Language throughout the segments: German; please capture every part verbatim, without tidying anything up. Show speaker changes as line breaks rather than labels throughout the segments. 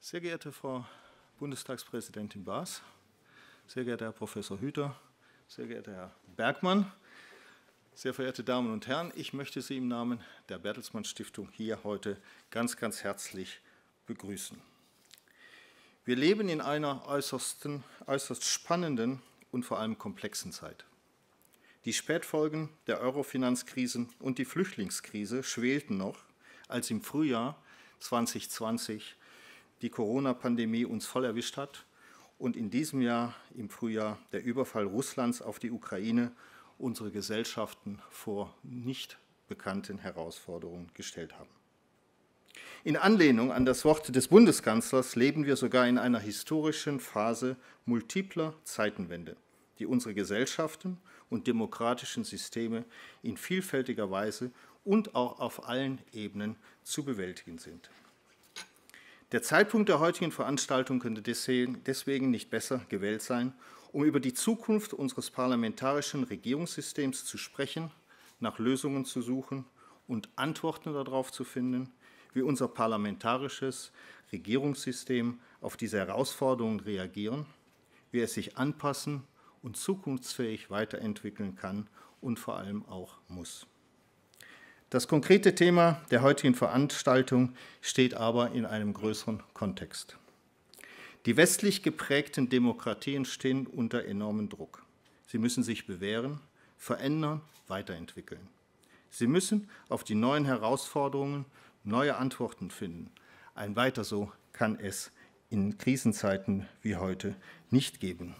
Sehr geehrte Frau Bundestagspräsidentin Baas, sehr geehrter Herr Professor Hüter, sehr geehrter Herr Bergmann, sehr verehrte Damen und Herren, ich möchte Sie im Namen der Bertelsmann Stiftung hier heute ganz, ganz herzlich begrüßen. Wir leben in einer äußersten, äußerst spannenden und vor allem komplexen Zeit. Die Spätfolgen der Euro-Finanzkrisen und die Flüchtlingskrise schwelten noch, als im Frühjahr zweitausendzwanzig die Corona-Pandemie uns voll erwischt hat und in diesem Jahr im Frühjahr der Überfall Russlands auf die Ukraine unsere Gesellschaften vor nicht bekannten Herausforderungen gestellt haben. In Anlehnung an das Wort des Bundeskanzlers leben wir sogar in einer historischen Phase multipler Zeitenwende, die unsere Gesellschaften und demokratischen Systeme in vielfältiger Weise und auch auf allen Ebenen zu bewältigen sind. Der Zeitpunkt der heutigen Veranstaltung könnte deswegen nicht besser gewählt sein, um über die Zukunft unseres parlamentarischen Regierungssystems zu sprechen, nach Lösungen zu suchen und Antworten darauf zu finden, wie unser parlamentarisches Regierungssystem auf diese Herausforderungen reagieren, wie es sich anpassen und zukunftsfähig weiterentwickeln kann und vor allem auch muss. Das konkrete Thema der heutigen Veranstaltung steht aber in einem größeren Kontext. Die westlich geprägten Demokratien stehen unter enormem Druck. Sie müssen sich bewähren, verändern, weiterentwickeln. Sie müssen auf die neuen Herausforderungen neue Antworten finden. Ein Weiter so kann es in Krisenzeiten wie heute nicht geben.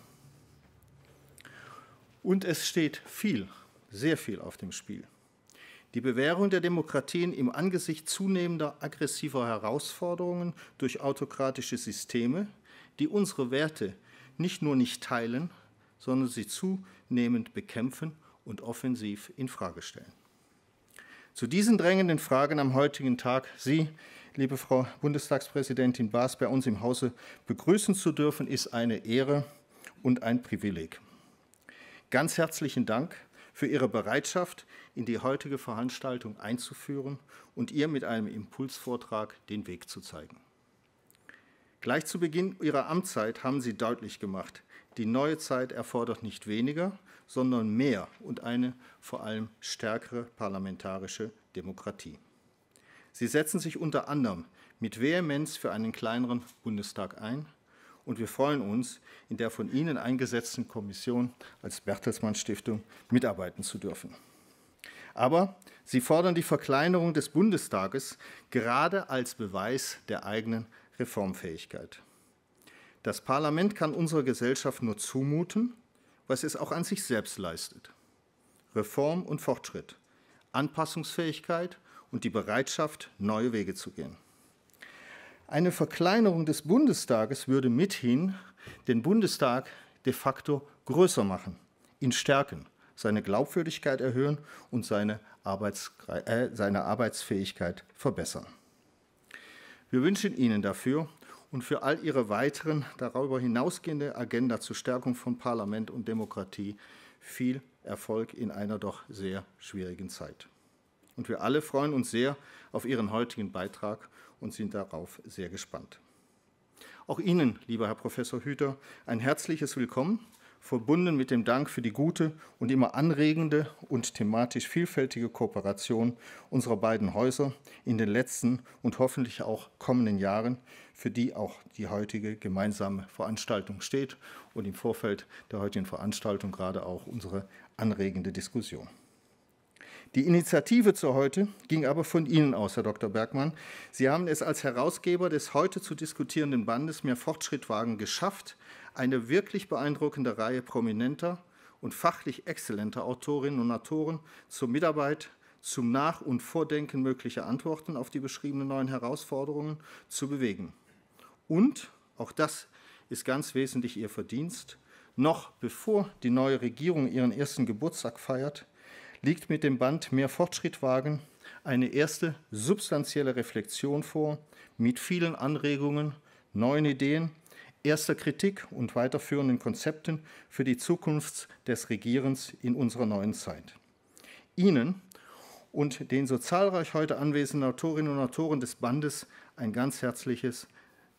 Und es steht viel, sehr viel auf dem Spiel. Die Bewährung der Demokratien im Angesicht zunehmender aggressiver Herausforderungen durch autokratische Systeme, die unsere Werte nicht nur nicht teilen, sondern sie zunehmend bekämpfen und offensiv infrage stellen. Zu diesen drängenden Fragen am heutigen Tag Sie, liebe Frau Bundestagspräsidentin Baas, bei uns im Hause begrüßen zu dürfen, ist eine Ehre und ein Privileg. Ganz herzlichen Dank für Ihre Bereitschaft, in die heutige Veranstaltung einzuführen und ihr mit einem Impulsvortrag den Weg zu zeigen. Gleich zu Beginn Ihrer Amtszeit haben Sie deutlich gemacht, die neue Zeit erfordert nicht weniger, sondern mehr und eine vor allem stärkere parlamentarische Demokratie. Sie setzen sich unter anderem mit Vehemenz für einen kleineren Bundestag ein, und wir freuen uns, in der von Ihnen eingesetzten Kommission als Bertelsmann Stiftung mitarbeiten zu dürfen. Aber Sie fordern die Verkleinerung des Bundestages gerade als Beweis der eigenen Reformfähigkeit. Das Parlament kann unserer Gesellschaft nur zumuten, was es auch an sich selbst leistet. Reform und Fortschritt, Anpassungsfähigkeit und die Bereitschaft, neue Wege zu gehen. Eine Verkleinerung des Bundestages würde mithin den Bundestag de facto größer machen, ihn stärken, seine Glaubwürdigkeit erhöhen und seine, Arbeits, äh, seine Arbeitsfähigkeit verbessern. Wir wünschen Ihnen dafür und für all Ihre weiteren, darüber hinausgehende Agenda zur Stärkung von Parlament und Demokratie viel Erfolg in einer doch sehr schwierigen Zeit. Und wir alle freuen uns sehr auf Ihren heutigen Beitrag und sind darauf sehr gespannt. Auch Ihnen, lieber Herr Professor Hüter, ein herzliches Willkommen, verbunden mit dem Dank für die gute und immer anregende und thematisch vielfältige Kooperation unserer beiden Häuser in den letzten und hoffentlich auch kommenden Jahren, für die auch die heutige gemeinsame Veranstaltung steht und im Vorfeld der heutigen Veranstaltung gerade auch unsere anregende Diskussion. Die Initiative zu heute ging aber von Ihnen aus, Herr Doktor Bergmann. Sie haben es als Herausgeber des heute zu diskutierenden Bandes Mehr Fortschritt wagen geschafft, eine wirklich beeindruckende Reihe prominenter und fachlich exzellenter Autorinnen und Autoren zur Mitarbeit, zum Nach- und Vordenken möglicher Antworten auf die beschriebenen neuen Herausforderungen zu bewegen. Und, auch das ist ganz wesentlich Ihr Verdienst, noch bevor die neue Regierung ihren ersten Geburtstag feiert, liegt mit dem Band Mehr Fortschritt wagen eine erste substanzielle Reflexion vor, mit vielen Anregungen, neuen Ideen, erster Kritik und weiterführenden Konzepten für die Zukunft des Regierens in unserer neuen Zeit. Ihnen und den so zahlreich heute anwesenden Autorinnen und Autoren des Bandes ein ganz herzliches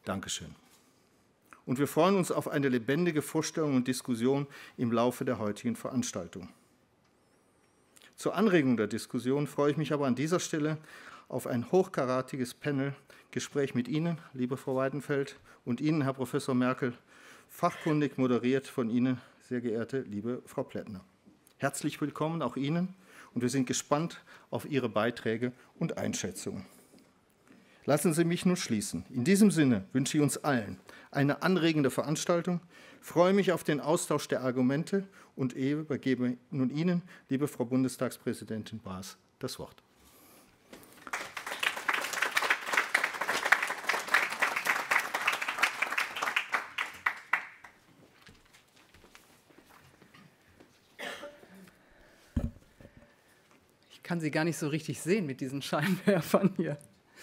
Dankeschön. Und wir freuen uns auf eine lebendige Vorstellung und Diskussion im Laufe der heutigen Veranstaltung. Zur Anregung der Diskussion freue ich mich aber an dieser Stelle auf ein hochkarätiges Panel-Gespräch mit Ihnen, liebe Frau Weidenfeld, und Ihnen, Herr Professor Merkel, fachkundig moderiert von Ihnen, sehr geehrte liebe Frau Plättner. Herzlich willkommen auch Ihnen und wir sind gespannt auf Ihre Beiträge und Einschätzungen. Lassen Sie mich nun schließen. In diesem Sinne wünsche ich uns allen eine anregende Veranstaltung, freue mich auf den Austausch der Argumente und übergebe nun Ihnen, liebe Frau Bundestagspräsidentin Baas, das Wort.
Ich kann Sie gar nicht so richtig sehen mit diesen Scheinwerfern hier.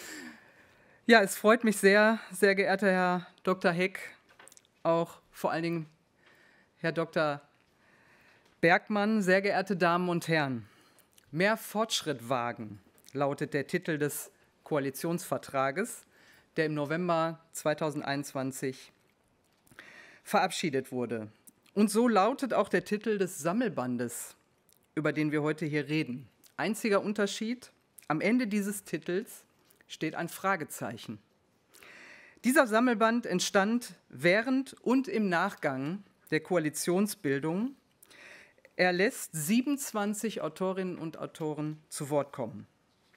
Ja, es freut mich sehr, sehr geehrter Herr Doktor Heck, auch vor allen Dingen Herr Doktor Bergmann, sehr geehrte Damen und Herren. Mehr Fortschritt wagen, lautet der Titel des Koalitionsvertrages, der im November zweitausendeinundzwanzig verabschiedet wurde. Und so lautet auch der Titel des Sammelbandes, über den wir heute hier reden. Einziger Unterschied, am Ende dieses Titels steht ein Fragezeichen. Dieser Sammelband entstand während und im Nachgang der Koalitionsbildung. Er lässt siebenundzwanzig Autorinnen und Autoren zu Wort kommen.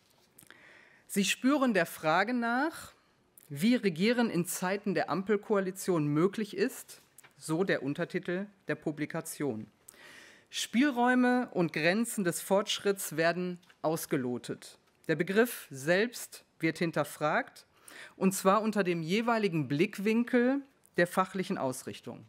Sie spüren der Frage nach, wie Regieren in Zeiten der Ampelkoalition möglich ist, so der Untertitel der Publikation. Spielräume und Grenzen des Fortschritts werden ausgelotet. Der Begriff selbst wird hinterfragt, und zwar unter dem jeweiligen Blickwinkel der fachlichen Ausrichtung.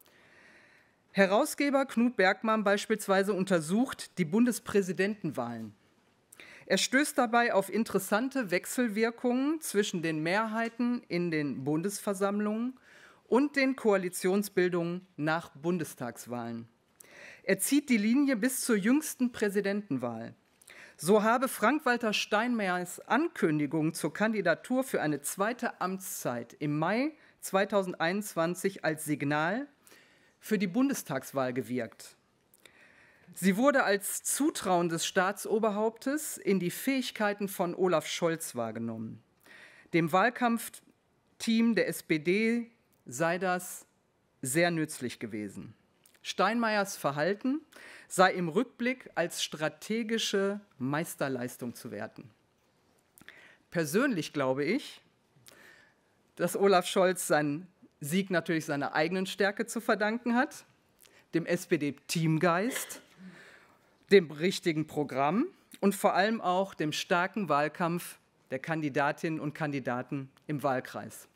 Herausgeber Knut Bergmann beispielsweise untersucht die Bundespräsidentenwahlen. Er stößt dabei auf interessante Wechselwirkungen zwischen den Mehrheiten in den Bundesversammlungen und den Koalitionsbildungen nach Bundestagswahlen. Er zieht die Linie bis zur jüngsten Präsidentenwahl. So habe Frank-Walter Steinmeiers Ankündigung zur Kandidatur für eine zweite Amtszeit im Mai zweitausendeinundzwanzig als Signal für die Bundestagswahl gewirkt. Sie wurde als Zutrauen des Staatsoberhauptes in die Fähigkeiten von Olaf Scholz wahrgenommen. Dem Wahlkampfteam der S P D sei das sehr nützlich gewesen. Steinmeiers Verhalten sei im Rückblick als strategische Meisterleistung zu werten. Persönlich glaube ich, dass Olaf Scholz seinen Sieg natürlich seiner eigenen Stärke zu verdanken hat, dem S P D-Teamgeist, dem richtigen Programm und vor allem auch dem starken Wahlkampf der Kandidatinnen und Kandidaten im Wahlkreis.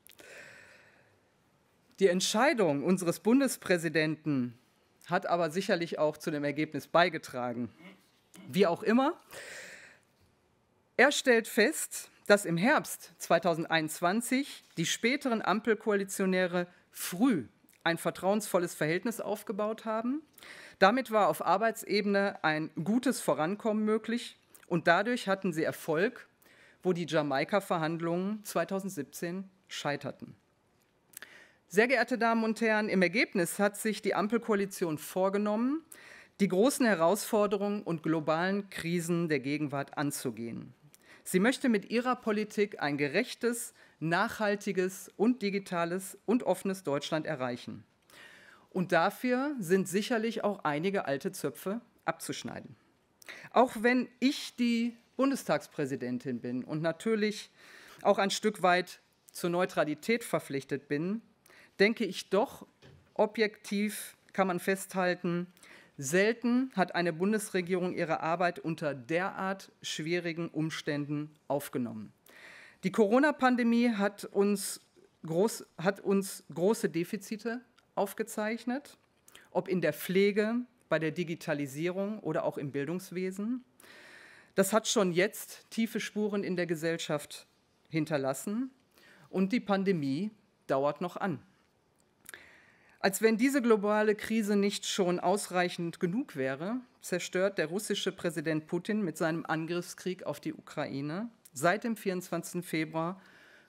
Die Entscheidung unseres Bundespräsidenten hat aber sicherlich auch zu dem Ergebnis beigetragen. Wie auch immer, er stellt fest, dass im Herbst zweitausendeinundzwanzig die späteren Ampelkoalitionäre früh ein vertrauensvolles Verhältnis aufgebaut haben. Damit war auf Arbeitsebene ein gutes Vorankommen möglich und dadurch hatten sie Erfolg, wo die Jamaika-Verhandlungen zweitausendsiebzehn scheiterten. Sehr geehrte Damen und Herren, im Ergebnis hat sich die Ampelkoalition vorgenommen, die großen Herausforderungen und globalen Krisen der Gegenwart anzugehen. Sie möchte mit ihrer Politik ein gerechtes, nachhaltiges und digitales und offenes Deutschland erreichen. Und dafür sind sicherlich auch einige alte Zöpfe abzuschneiden. Auch wenn ich die Bundestagspräsidentin bin und natürlich auch ein Stück weit zur Neutralität verpflichtet bin, denke ich doch, objektiv kann man festhalten, selten hat eine Bundesregierung ihre Arbeit unter derart schwierigen Umständen aufgenommen. Die Corona-Pandemie hat uns, groß, hat uns große Defizite aufgezeichnet, ob in der Pflege, bei der Digitalisierung oder auch im Bildungswesen. Das hat schon jetzt tiefe Spuren in der Gesellschaft hinterlassen und die Pandemie dauert noch an. Als wenn diese globale Krise nicht schon ausreichend genug wäre, zerstört der russische Präsident Putin mit seinem Angriffskrieg auf die Ukraine seit dem vierundzwanzigsten Februar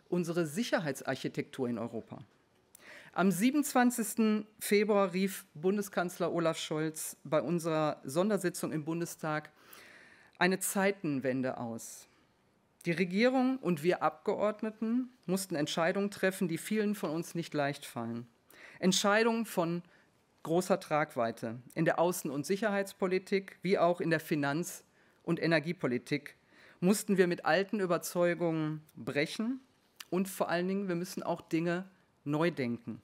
unsere Sicherheitsarchitektur in Europa. Am siebenundzwanzigsten Februar rief Bundeskanzler Olaf Scholz bei unserer Sondersitzung im Bundestag eine Zeitenwende aus. Die Regierung und wir Abgeordneten mussten Entscheidungen treffen, die vielen von uns nicht leicht fallen. Entscheidungen von großer Tragweite in der Außen- und Sicherheitspolitik wie auch in der Finanz- und Energiepolitik mussten wir mit alten Überzeugungen brechen und vor allen Dingen, wir müssen auch Dinge neu denken.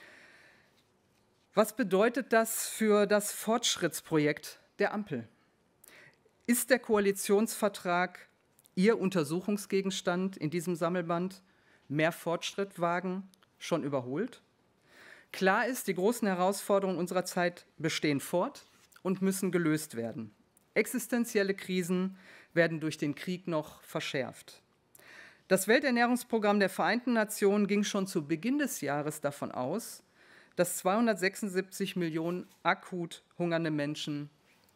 Was bedeutet das für das Fortschrittsprojekt der Ampel? Ist der Koalitionsvertrag Ihr Untersuchungsgegenstand in diesem Sammelband mehr Fortschritt wagen schon überholt? Klar ist, die großen Herausforderungen unserer Zeit bestehen fort und müssen gelöst werden. Existenzielle Krisen werden durch den Krieg noch verschärft. Das Welternährungsprogramm der Vereinten Nationen ging schon zu Beginn des Jahres davon aus, dass zweihundertsechsundsiebzig Millionen akut hungernde Menschen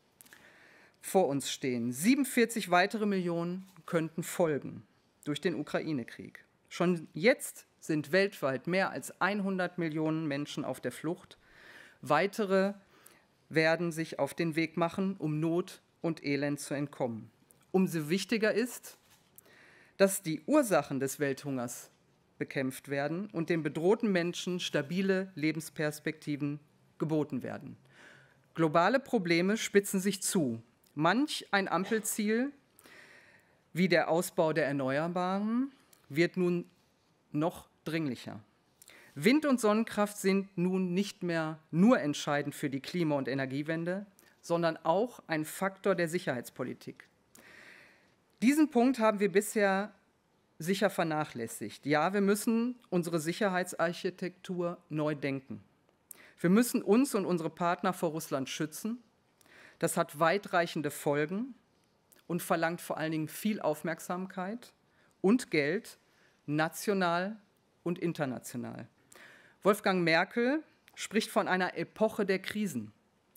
vor uns stehen. siebenundvierzig weitere Millionen könnten folgen durch den Ukraine-Krieg. Schon jetzt sind weltweit mehr als hundert Millionen Menschen auf der Flucht. Weitere werden sich auf den Weg machen, um Not und Elend zu entkommen. Umso wichtiger ist, dass die Ursachen des Welthungers bekämpft werden und den bedrohten Menschen stabile Lebensperspektiven geboten werden. Globale Probleme spitzen sich zu. Manch ein Ampelziel, wie der Ausbau der Erneuerbaren, wird nun noch dringlicher. Wind- und Sonnenkraft sind nun nicht mehr nur entscheidend für die Klima- und Energiewende, sondern auch ein Faktor der Sicherheitspolitik. Diesen Punkt haben wir bisher sicher vernachlässigt. Ja, wir müssen unsere Sicherheitsarchitektur neu denken. Wir müssen uns und unsere Partner vor Russland schützen. Das hat weitreichende Folgen und verlangt vor allen Dingen viel Aufmerksamkeit und Geld, national und international. Wolfgang Merkel spricht von einer Epoche der Krisen,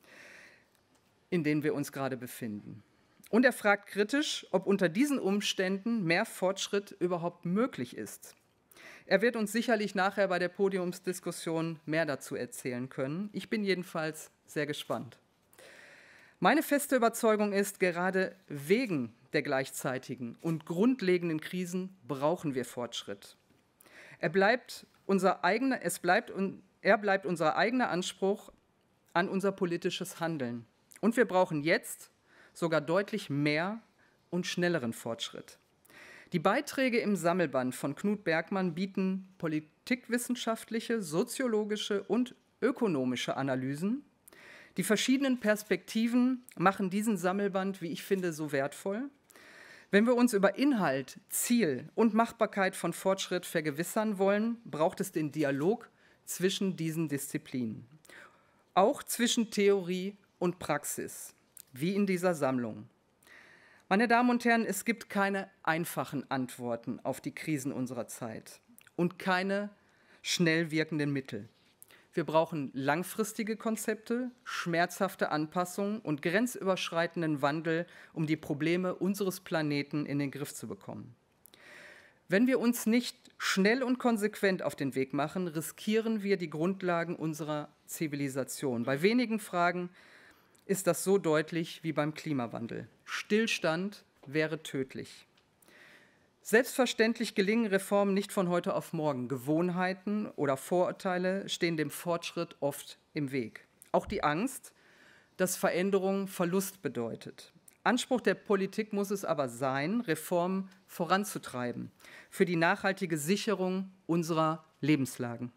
in denen wir uns gerade befinden. Und er fragt kritisch, ob unter diesen Umständen mehr Fortschritt überhaupt möglich ist. Er wird uns sicherlich nachher bei der Podiumsdiskussion mehr dazu erzählen können. Ich bin jedenfalls sehr gespannt. Meine feste Überzeugung ist, gerade wegen der gleichzeitigen und grundlegenden Krisen brauchen wir Fortschritt. Er bleibt unser eigener, es bleibt, er bleibt unser eigener Anspruch an unser politisches Handeln. Und wir brauchen jetzt sogar deutlich mehr und schnelleren Fortschritt. Die Beiträge im Sammelband von Knut Bergmann bieten politikwissenschaftliche, soziologische und ökonomische Analysen. Die verschiedenen Perspektiven machen diesen Sammelband, wie ich finde, so wertvoll. Wenn wir uns über Inhalt, Ziel und Machbarkeit von Fortschritt vergewissern wollen, braucht es den Dialog zwischen diesen Disziplinen. Auch zwischen Theorie und Praxis, wie in dieser Sammlung. Meine Damen und Herren, es gibt keine einfachen Antworten auf die Krisen unserer Zeit und keine schnell wirkenden Mittel. Wir brauchen langfristige Konzepte, schmerzhafte Anpassungen und grenzüberschreitenden Wandel, um die Probleme unseres Planeten in den Griff zu bekommen. Wenn wir uns nicht schnell und konsequent auf den Weg machen, riskieren wir die Grundlagen unserer Zivilisation. Bei wenigen Fragen ist das so deutlich wie beim Klimawandel. Stillstand wäre tödlich. Selbstverständlich gelingen Reformen nicht von heute auf morgen. Gewohnheiten oder Vorurteile stehen dem Fortschritt oft im Weg. Auch die Angst, dass Veränderung Verlust bedeutet. Anspruch der Politik muss es aber sein, Reformen voranzutreiben für die nachhaltige Sicherung unserer Lebenslagen.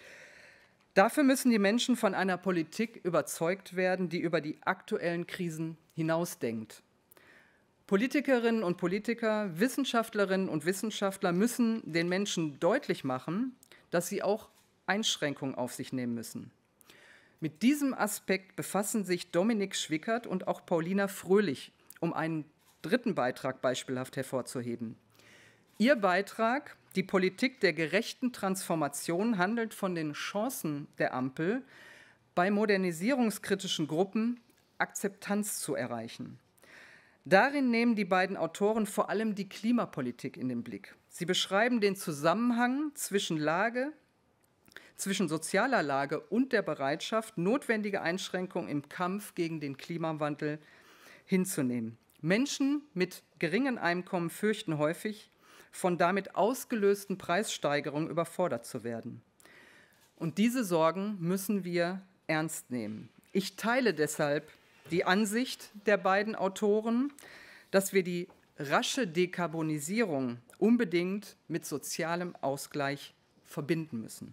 Dafür müssen die Menschen von einer Politik überzeugt werden, die über die aktuellen Krisen hinausdenkt. Politikerinnen und Politiker, Wissenschaftlerinnen und Wissenschaftler müssen den Menschen deutlich machen, dass sie auch Einschränkungen auf sich nehmen müssen. Mit diesem Aspekt befassen sich Dominik Schwickert und auch Paulina Fröhlich, um einen dritten Beitrag beispielhaft hervorzuheben. Ihr Beitrag, die Politik der gerechten Transformation, handelt von den Chancen der Ampel, bei modernisierungskritischen Gruppen Akzeptanz zu erreichen. Darin nehmen die beiden Autoren vor allem die Klimapolitik in den Blick. Sie beschreiben den Zusammenhang zwischen Lage, zwischen sozialer Lage und der Bereitschaft, notwendige Einschränkungen im Kampf gegen den Klimawandel hinzunehmen. Menschen mit geringen Einkommen fürchten häufig, von damit ausgelösten Preissteigerungen überfordert zu werden. Und diese Sorgen müssen wir ernst nehmen. Ich teile deshalb die Ansicht der beiden Autoren, dass wir die rasche Dekarbonisierung unbedingt mit sozialem Ausgleich verbinden müssen.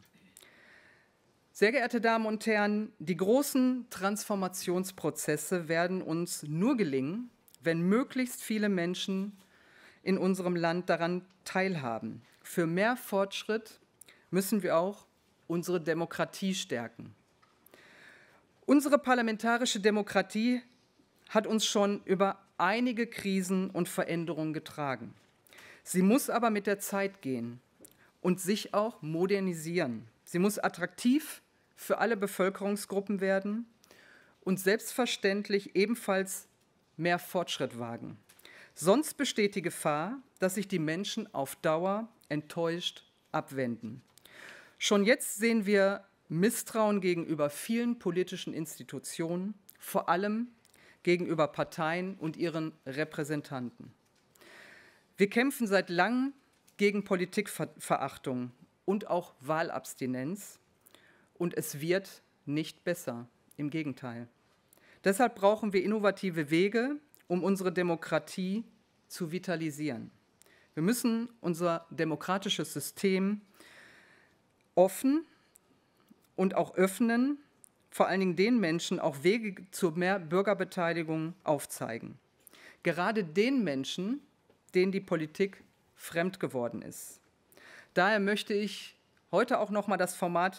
Sehr geehrte Damen und Herren, die großen Transformationsprozesse werden uns nur gelingen, wenn möglichst viele Menschen in unserem Land daran teilhaben. Für mehr Fortschritt müssen wir auch unsere Demokratie stärken. Unsere parlamentarische Demokratie hat uns schon über einige Krisen und Veränderungen getragen. Sie muss aber mit der Zeit gehen und sich auch modernisieren. Sie muss attraktiv für alle Bevölkerungsgruppen werden und selbstverständlich ebenfalls mehr Fortschritt wagen. Sonst besteht die Gefahr, dass sich die Menschen auf Dauer enttäuscht abwenden. Schon jetzt sehen wir Misstrauen gegenüber vielen politischen Institutionen, vor allem gegenüber Parteien und ihren Repräsentanten. Wir kämpfen seit langem gegen Politikverachtung und auch Wahlabstinenz, und es wird nicht besser, im Gegenteil. Deshalb brauchen wir innovative Wege, um unsere Demokratie zu vitalisieren. Wir müssen unser demokratisches System offen und auch öffnen, vor allen Dingen den Menschen auch Wege zu mehr Bürgerbeteiligung aufzeigen. Gerade den Menschen, denen die Politik fremd geworden ist. Daher möchte ich heute auch noch mal das Format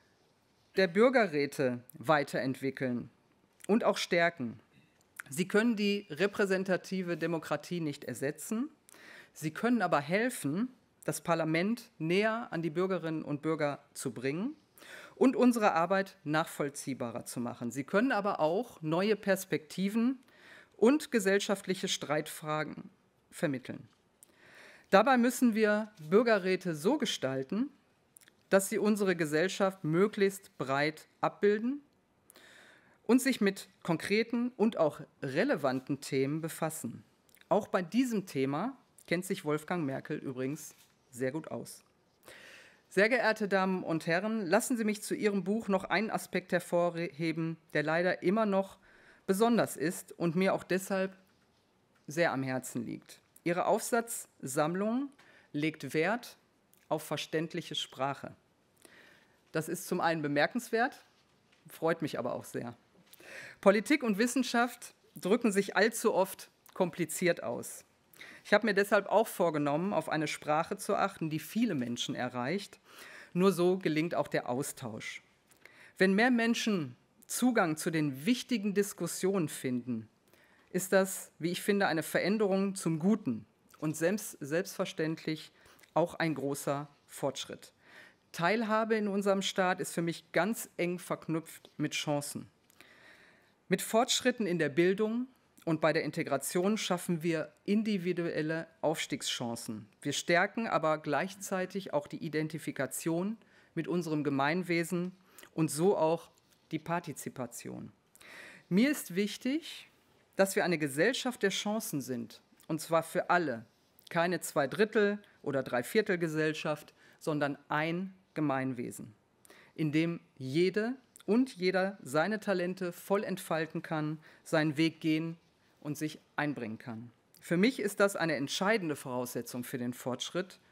der Bürgerräte weiterentwickeln und auch stärken. Sie können die repräsentative Demokratie nicht ersetzen. Sie können aber helfen, das Parlament näher an die Bürgerinnen und Bürger zu bringen und unsere Arbeit nachvollziehbarer zu machen. Sie können aber auch neue Perspektiven und gesellschaftliche Streitfragen vermitteln. Dabei müssen wir Bürgerräte so gestalten, dass sie unsere Gesellschaft möglichst breit abbilden und sich mit konkreten und auch relevanten Themen befassen. Auch bei diesem Thema kennt sich Wolfgang Merkel übrigens sehr gut aus. Sehr geehrte Damen und Herren, lassen Sie mich zu Ihrem Buch noch einen Aspekt hervorheben, der leider immer noch besonders ist und mir auch deshalb sehr am Herzen liegt. Ihre Aufsatzsammlung legt Wert auf verständliche Sprache. Das ist zum einen bemerkenswert, freut mich aber auch sehr. Politik und Wissenschaft drücken sich allzu oft kompliziert aus. Ich habe mir deshalb auch vorgenommen, auf eine Sprache zu achten, die viele Menschen erreicht. Nur so gelingt auch der Austausch. Wenn mehr Menschen Zugang zu den wichtigen Diskussionen finden, ist das, wie ich finde, eine Veränderung zum Guten und selbst, selbstverständlich auch ein großer Fortschritt. Teilhabe in unserem Staat ist für mich ganz eng verknüpft mit Chancen. Mit Fortschritten in der Bildung und bei der Integration schaffen wir individuelle Aufstiegschancen. Wir stärken aber gleichzeitig auch die Identifikation mit unserem Gemeinwesen und so auch die Partizipation. Mir ist wichtig, dass wir eine Gesellschaft der Chancen sind, und zwar für alle. Keine Zweidrittel- oder Dreiviertelgesellschaft, sondern ein Gemeinwesen, in dem jede und jeder seine Talente voll entfalten kann, seinen Weg gehen und sich einbringen kann. Für mich ist das eine entscheidende Voraussetzung für den Fortschritt.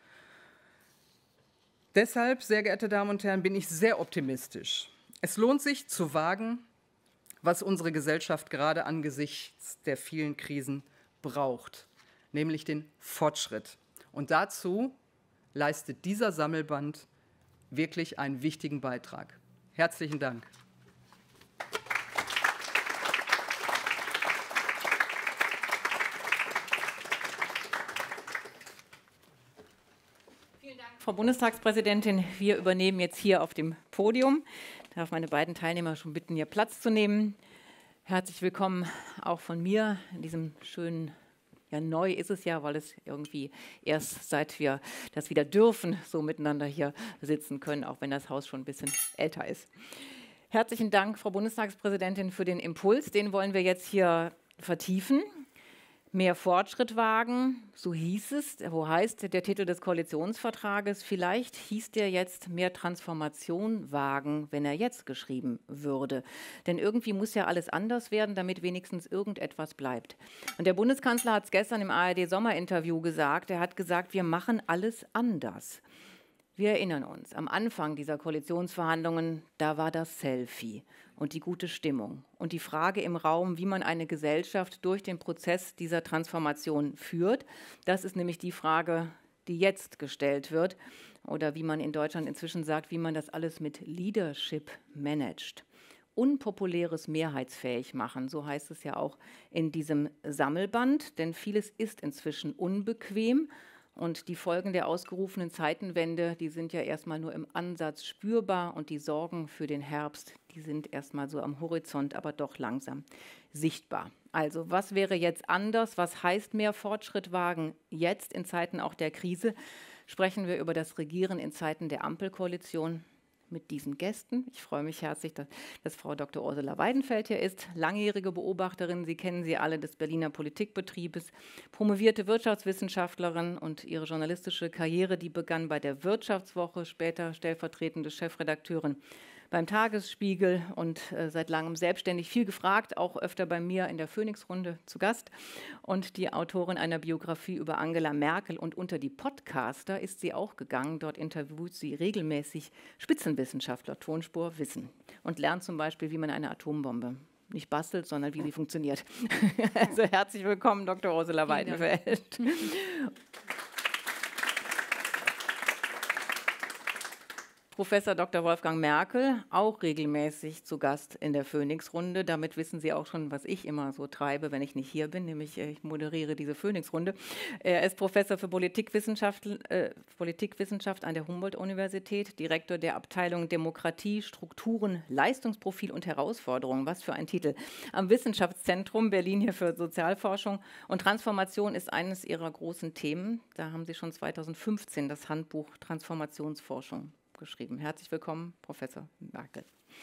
Deshalb, sehr geehrte Damen und Herren, bin ich sehr optimistisch. Es lohnt sich zu wagen, was unsere Gesellschaft gerade angesichts der vielen Krisen braucht, nämlich den Fortschritt. Und dazu leistet dieser Sammelband wirklich einen wichtigen Beitrag. Herzlichen Dank.
Vielen Dank, Frau Bundestagspräsidentin. Wir übernehmen jetzt hier auf dem Podium. Ich darf meine beiden Teilnehmer schon bitten, hier Platz zu nehmen. Herzlich willkommen auch von mir in diesem schönen Ja, neu ist es ja, weil es irgendwie erst seit wir das wieder dürfen, so miteinander hier sitzen können, auch wenn das Haus schon ein bisschen älter ist. Herzlichen Dank, Frau Bundestagspräsidentin, für den Impuls. Den wollen wir jetzt hier vertiefen. Mehr Fortschritt wagen, so hieß es, wo heißt der Titel des Koalitionsvertrages. Vielleicht hieß der jetzt mehr Transformation wagen, wenn er jetzt geschrieben würde. Denn irgendwie muss ja alles anders werden, damit wenigstens irgendetwas bleibt. Und der Bundeskanzler hat es gestern im A R D-Sommerinterview gesagt. Er hat gesagt, wir machen alles anders. Wir erinnern uns, am Anfang dieser Koalitionsverhandlungen, da war das Selfie und die gute Stimmung und die Frage im Raum, wie man eine Gesellschaft durch den Prozess dieser Transformation führt. Das ist nämlich die Frage, die jetzt gestellt wird oder wie man in Deutschland inzwischen sagt, wie man das alles mit Leadership managt. Unpopuläres mehrheitsfähig machen, so heißt es ja auch in diesem Sammelband, denn vieles ist inzwischen unbequem. Und die Folgen der ausgerufenen Zeitenwende, die sind ja erstmal nur im Ansatz spürbar und die Sorgen für den Herbst, die sind erstmal so am Horizont, aber doch langsam sichtbar. Also was wäre jetzt anders? Was heißt mehr Fortschritt wagen jetzt in Zeiten auch der Krise? Sprechen wir über das Regieren in Zeiten der Ampelkoalition mit diesen Gästen. Ich freue mich herzlich, dass, dass Frau Doktor Ursula Weidenfeld hier ist, langjährige Beobachterin, Sie kennen sie alle, des Berliner Politikbetriebes, promovierte Wirtschaftswissenschaftlerin und ihre journalistische Karriere, die begann bei der Wirtschaftswoche, später stellvertretende Chefredakteurin beim Tagesspiegel und äh, seit langem selbstständig, viel gefragt, auch öfter bei mir in der Phoenix-Runde zu Gast. Und die Autorin einer Biografie über Angela Merkel. Und unter die Podcaster ist sie auch gegangen. Dort interviewt sie regelmäßig Spitzenwissenschaftler, Tonspur Wissen. Und lernt zum Beispiel, wie man eine Atombombe nicht bastelt, sondern wie sie funktioniert. Also herzlich willkommen, Doktor Ursula Weidenfeld. Professor Doktor Wolfgang Merkel, auch regelmäßig zu Gast in der Phoenix-Runde. Damit wissen Sie auch schon, was ich immer so treibe, wenn ich nicht hier bin, nämlich ich moderiere diese Phoenix-Runde. Er ist Professor für Politikwissenschaft, äh, Politikwissenschaft an der Humboldt-Universität, Direktor der Abteilung Demokratie, Strukturen, Leistungsprofil und Herausforderungen. Was für ein Titel. Am Wissenschaftszentrum Berlin hier für Sozialforschung. Und Transformation ist eines Ihrer großen Themen. Da haben Sie schon zweitausendfünfzehn das Handbuch Transformationsforschung geschrieben. Herzlich willkommen, Professor Merkel.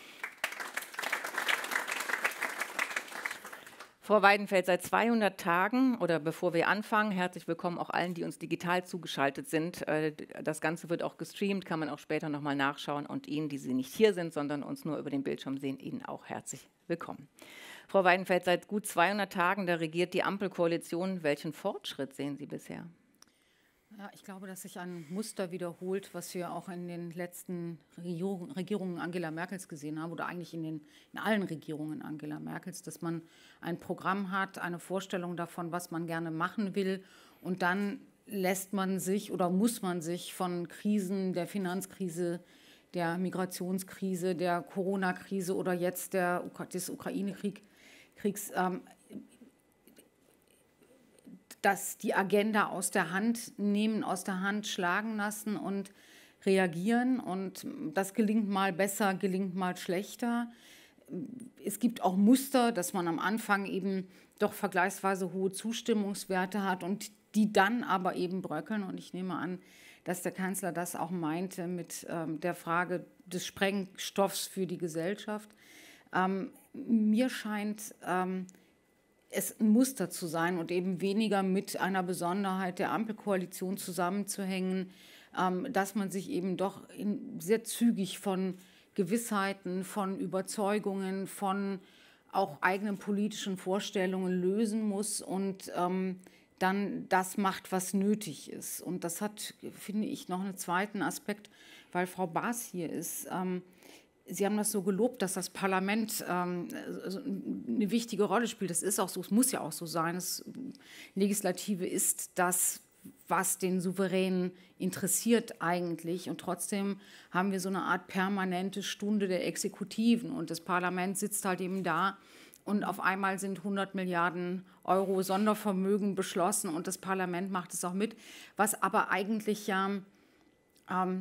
Frau Weidenfeld, seit zweihundert Tagen oder bevor wir anfangen, herzlich willkommen auch allen, die uns digital zugeschaltet sind. Das Ganze wird auch gestreamt, kann man auch später nochmal nachschauen und Ihnen, die Sie nicht hier sind, sondern uns nur über den Bildschirm sehen, Ihnen auch herzlich willkommen. Frau Weidenfeld, seit gut zweihundert Tagen, da regiert die Ampelkoalition. Welchen Fortschritt sehen Sie bisher?
Ja, ich glaube, dass sich ein Muster wiederholt, was wir auch in den letzten Regierungen Angela Merkels gesehen haben oder eigentlich in, den, in allen Regierungen Angela Merkels, dass man ein Programm hat, eine Vorstellung davon, was man gerne machen will und dann lässt man sich oder muss man sich von Krisen, der Finanzkrise, der Migrationskrise, der Corona-Krise oder jetzt der, des Ukraine-Kriegs ähm, dass die Agenda aus der Hand nehmen, aus der Hand schlagen lassen und reagieren. Und das gelingt mal besser, gelingt mal schlechter. Es gibt auch Muster, dass man am Anfang eben doch vergleichsweise hohe Zustimmungswerte hat und die dann aber eben bröckeln. Und ich nehme an, dass der Kanzler das auch meinte mit ähm, der Frage des Sprengstoffs für die Gesellschaft. Ähm, mir scheint ähm, es ein Muster zu sein und eben weniger mit einer Besonderheit der Ampelkoalition zusammenzuhängen, ähm, dass man sich eben doch in, sehr zügig von Gewissheiten, von Überzeugungen, von auch eigenen politischen Vorstellungen lösen muss und ähm, dann das macht, was nötig ist. Und das hat, finde ich, noch einen zweiten Aspekt, weil Frau Baas hier ist. Ähm, Sie haben das so gelobt, dass das Parlament ähm, eine wichtige Rolle spielt. Das ist auch so, es muss ja auch so sein. Das Legislative ist das, was den Souveränen interessiert eigentlich. Und trotzdem haben wir so eine Art permanente Stunde der Exekutiven. Und das Parlament sitzt halt eben da und auf einmal sind hundert Milliarden Euro Sondervermögen beschlossen und das Parlament macht es auch mit, was aber eigentlich ja ähm,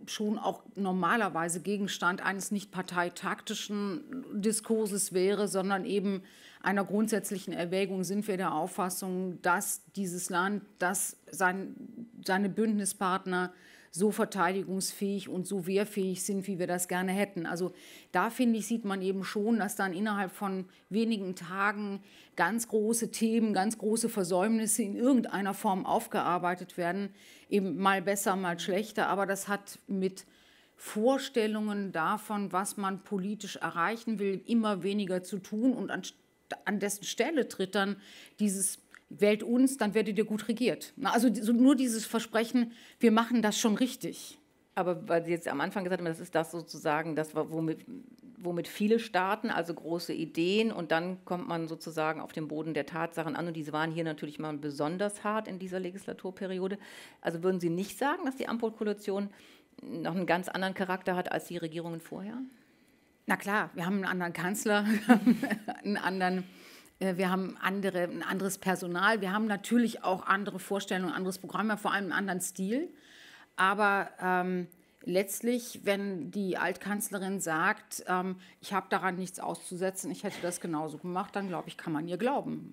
schon auch normalerweise Gegenstand eines nicht parteitaktischen Diskurses wäre, sondern eben einer grundsätzlichen Erwägung sind wir der Auffassung, dass dieses Land, dass sein, seine Bündnispartner so verteidigungsfähig und so wehrfähig sind, wie wir das gerne hätten. Also da, finde ich, sieht man eben schon, dass dann innerhalb von wenigen Tagen ganz große Themen, ganz große Versäumnisse in irgendeiner Form aufgearbeitet werden, eben mal besser, mal schlechter, aber das hat mit Vorstellungen davon, was man politisch erreichen will, immer weniger zu tun, und an, an dessen Stelle tritt dann dieses wählt uns, dann werdet ihr gut regiert. Also nur dieses Versprechen, wir machen das schon richtig.
Aber weil Sie jetzt am Anfang gesagt haben, das ist das sozusagen, das, womit, womit viele starten, also große Ideen, und dann kommt man sozusagen auf den Boden der Tatsachen an, und diese waren hier natürlich mal besonders hart in dieser Legislaturperiode. Also würden Sie nicht sagen, dass die Ampelkoalition noch einen ganz anderen Charakter hat als die Regierungen vorher?
Na klar, wir haben einen anderen Kanzler, einen anderen... Wir haben andere, ein anderes Personal, wir haben natürlich auch andere Vorstellungen, ein anderes Programm, vor allem einen anderen Stil. Aber ähm, letztlich, wenn die Altkanzlerin sagt, ähm, ich habe daran nichts auszusetzen, ich hätte das genauso gemacht, dann glaube ich, kann man ihr glauben.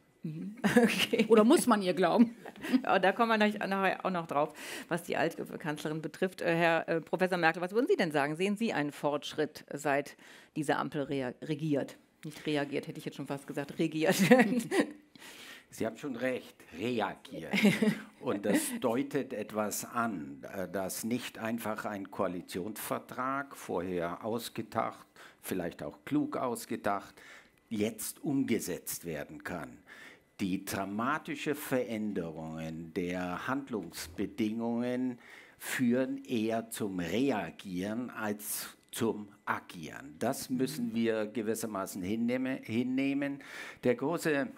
Okay. Oder muss man ihr glauben?
Ja, da kommen wir nachher auch noch drauf, was die Altkanzlerin betrifft. Herr äh, Professor Merkel, was würden Sie denn sagen? Sehen Sie einen Fortschritt, seit diese Ampel regiert? Nicht reagiert, hätte ich jetzt schon fast gesagt, regiert.
Sie haben schon recht, reagiert. Und das deutet etwas an, dass nicht einfach ein Koalitionsvertrag, vorher ausgedacht, vielleicht auch klug ausgedacht, jetzt umgesetzt werden kann. Die dramatischen Veränderungen der Handlungsbedingungen führen eher zum Reagieren als zum Agieren. Das müssen wir gewissermaßen hinnehmen. hinnehmen. Der große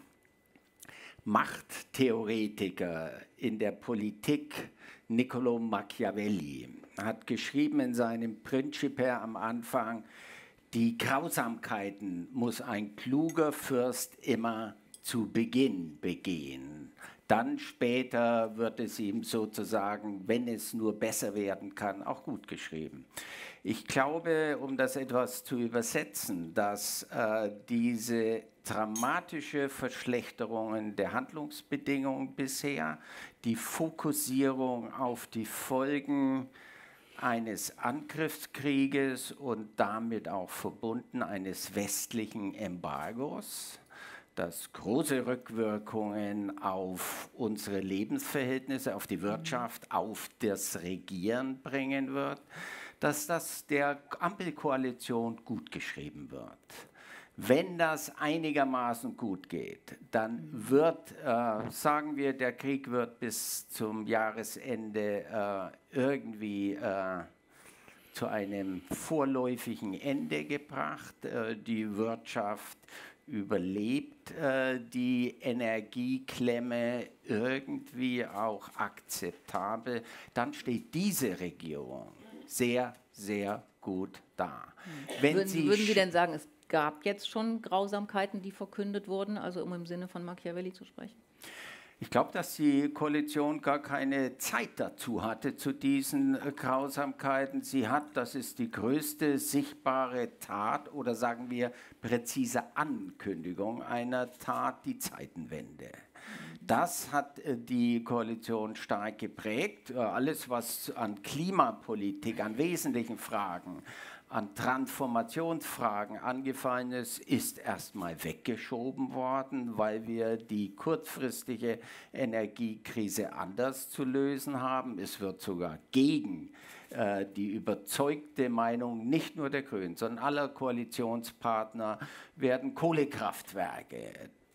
Machttheoretiker in der Politik, Niccolò Machiavelli, hat geschrieben in seinem Principe am Anfang, die Grausamkeiten muss ein kluger Fürst immer zu Beginn begehen. Dann später wird es ihm sozusagen, wenn es nur besser werden kann, auch gut geschrieben. Ich glaube, um das etwas zu übersetzen, dass äh, diese dramatische Verschlechterungen der Handlungsbedingungen bisher, die Fokussierung auf die Folgen eines Angriffskrieges und damit auch verbunden eines westlichen Embargos, das große Rückwirkungen auf unsere Lebensverhältnisse, auf die Wirtschaft, auf das Regieren bringen wird, dass das der Ampelkoalition gut geschrieben wird. Wenn das einigermaßen gut geht, dann wird, äh, sagen wir, der Krieg wird bis zum Jahresende äh, irgendwie äh, zu einem vorläufigen Ende gebracht. Äh, die Wirtschaft überlebt äh, die Energieklemme irgendwie auch akzeptabel. Dann steht diese Regierung sehr, sehr gut da. Wenn
würden,
Sie,
würden Sie denn sagen, es gab jetzt schon Grausamkeiten, die verkündet wurden, also um im Sinne von Machiavelli zu sprechen?
Ich glaube, dass die Koalition gar keine Zeit dazu hatte, zu diesen äh, Grausamkeiten. Sie hat, das ist die größte sichtbare Tat oder sagen wir präzise Ankündigung einer Tat, die Zeitenwende. Das hat äh, die Koalition stark geprägt. Äh, alles, was an Klimapolitik, an wesentlichen Fragen, an Transformationsfragen angefallen ist, ist erstmal weggeschoben worden, weil wir die kurzfristige Energiekrise anders zu lösen haben. Es wird sogar gegen äh, die überzeugte Meinung nicht nur der Grünen, sondern aller Koalitionspartner werden Kohlekraftwerke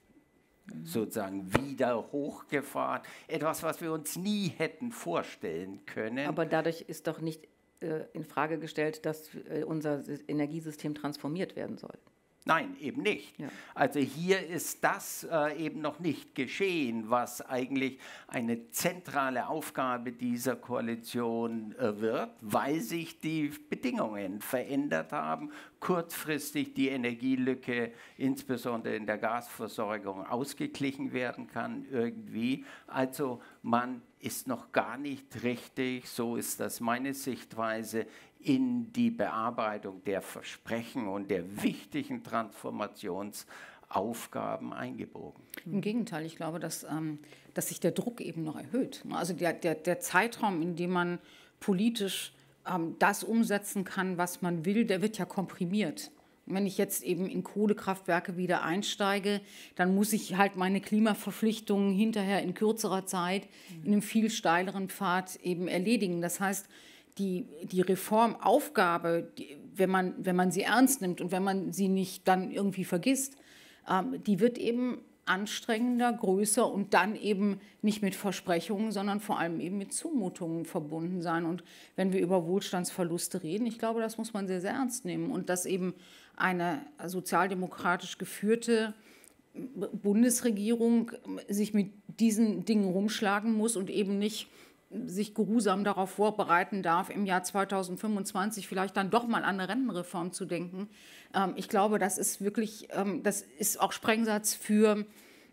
sozusagen wieder hochgefahren. Etwas, was wir uns nie hätten vorstellen können.
Aber dadurch ist doch nicht in Frage gestellt, dass unser Energiesystem transformiert werden soll.
Nein, eben nicht. Ja. Also hier ist das äh, eben noch nicht geschehen, was eigentlich eine zentrale Aufgabe dieser Koalition äh, wird, weil sich die Bedingungen verändert haben, kurzfristig die Energielücke, insbesondere in der Gasversorgung, ausgeglichen werden kann irgendwie. Also man ist noch gar nicht richtig, so ist das meine Sichtweise, in die Bearbeitung der Versprechen und der wichtigen Transformationsaufgaben eingebogen.
Im Gegenteil, ich glaube, dass, ähm, dass sich der Druck eben noch erhöht. Also der, der, der Zeitraum, in dem man politisch ähm, das umsetzen kann, was man will, der wird ja komprimiert. Und wenn ich jetzt eben in Kohlekraftwerke wieder einsteige, dann muss ich halt meine Klimaverpflichtungen hinterher in kürzerer Zeit in einem viel steileren Pfad eben erledigen. Das heißt, Die, die Reformaufgabe, die, wenn, man, wenn man sie ernst nimmt und wenn man sie nicht dann irgendwie vergisst, ähm, die wird eben anstrengender, größer und dann eben nicht mit Versprechungen, sondern vor allem eben mit Zumutungen verbunden sein. Und wenn wir über Wohlstandsverluste reden, ich glaube, das muss man sehr, sehr ernst nehmen. Und dass eben eine sozialdemokratisch geführte Bundesregierung sich mit diesen Dingen rumschlagen muss und eben nicht sich geruhsam darauf vorbereiten darf, im Jahr zweitausendfünfundzwanzig vielleicht dann doch mal an eine Rentenreform zu denken. Ähm, ich glaube, das ist wirklich, ähm, das ist auch Sprengsatz für,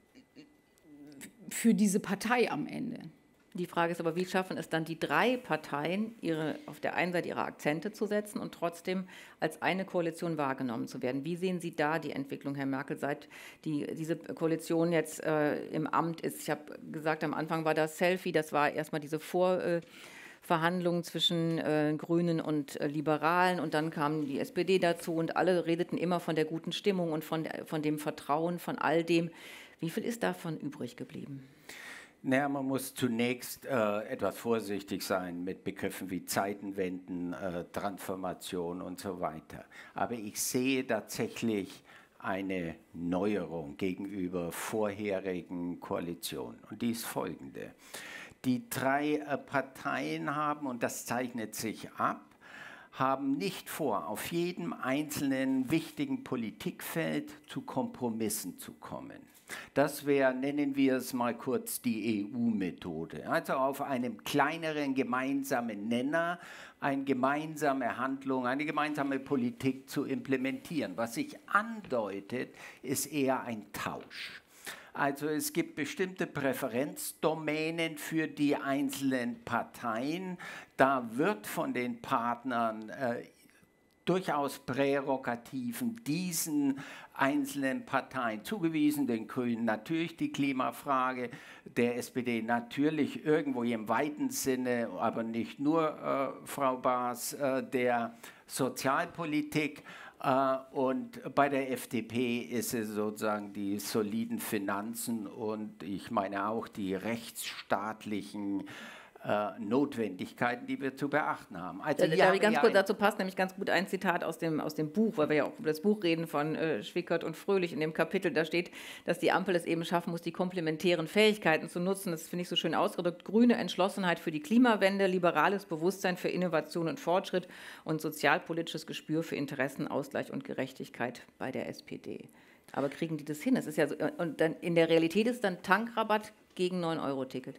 für diese Partei am Ende.
Die Frage ist aber, wie schaffen es dann die drei Parteien, ihre, auf der einen Seite ihre Akzente zu setzen und trotzdem als eine Koalition wahrgenommen zu werden? Wie sehen Sie da die Entwicklung, Herr Merkel, seit die, diese Koalition jetzt äh, im Amt ist? Ich habe gesagt, am Anfang war das Selfie, das war erstmal diese Vorverhandlungen äh, zwischen äh, Grünen und äh, Liberalen und dann kam die S P D dazu und alle redeten immer von der guten Stimmung und von, der, von dem Vertrauen, von all dem. Wie viel ist davon übrig geblieben?
Naja, man muss zunächst äh, etwas vorsichtig sein mit Begriffen wie Zeitenwenden, äh, Transformation und so weiter. Aber ich sehe tatsächlich eine Neuerung gegenüber vorherigen Koalitionen. Und die ist folgende. Die drei äh, Parteien haben, und das zeichnet sich ab, haben nicht vor, auf jedem einzelnen wichtigen Politikfeld zu Kompromissen zu kommen. Das wäre, nennen wir es mal kurz, die E U-Methode. Also auf einem kleineren gemeinsamen Nenner eine gemeinsame Handlung, eine gemeinsame Politik zu implementieren. Was sich andeutet, ist eher ein Tausch. Also es gibt bestimmte Präferenzdomänen für die einzelnen Parteien. Da wird von den Partnern äh, durchaus Prärogativen diesen einzelnen Parteien zugewiesen, den Grünen natürlich die Klimafrage, der S P D natürlich irgendwo im weiten Sinne, aber nicht nur, äh, Frau Baas, äh, der Sozialpolitik. Uh, und bei der F D P ist es sozusagen die soliden Finanzen und ich meine auch die rechtsstaatlichen uh, Notwendigkeiten, die wir zu beachten haben. Also
da, ja, ganz kurz, dazu passt nämlich ganz gut ein Zitat aus dem, aus dem Buch, weil wir ja auch über das Buch reden von äh, Schwickert und Fröhlich in dem Kapitel. Da steht, dass die Ampel es eben schaffen muss, die komplementären Fähigkeiten zu nutzen. Das finde ich so schön ausgedrückt. Grüne Entschlossenheit für die Klimawende, liberales Bewusstsein für Innovation und Fortschritt und sozialpolitisches Gespür für Interessenausgleich und Gerechtigkeit bei der S P D. Aber kriegen die das hin? Das ist ja so, und dann in der Realität ist dann Tankrabatt gegen neun Euro Ticket.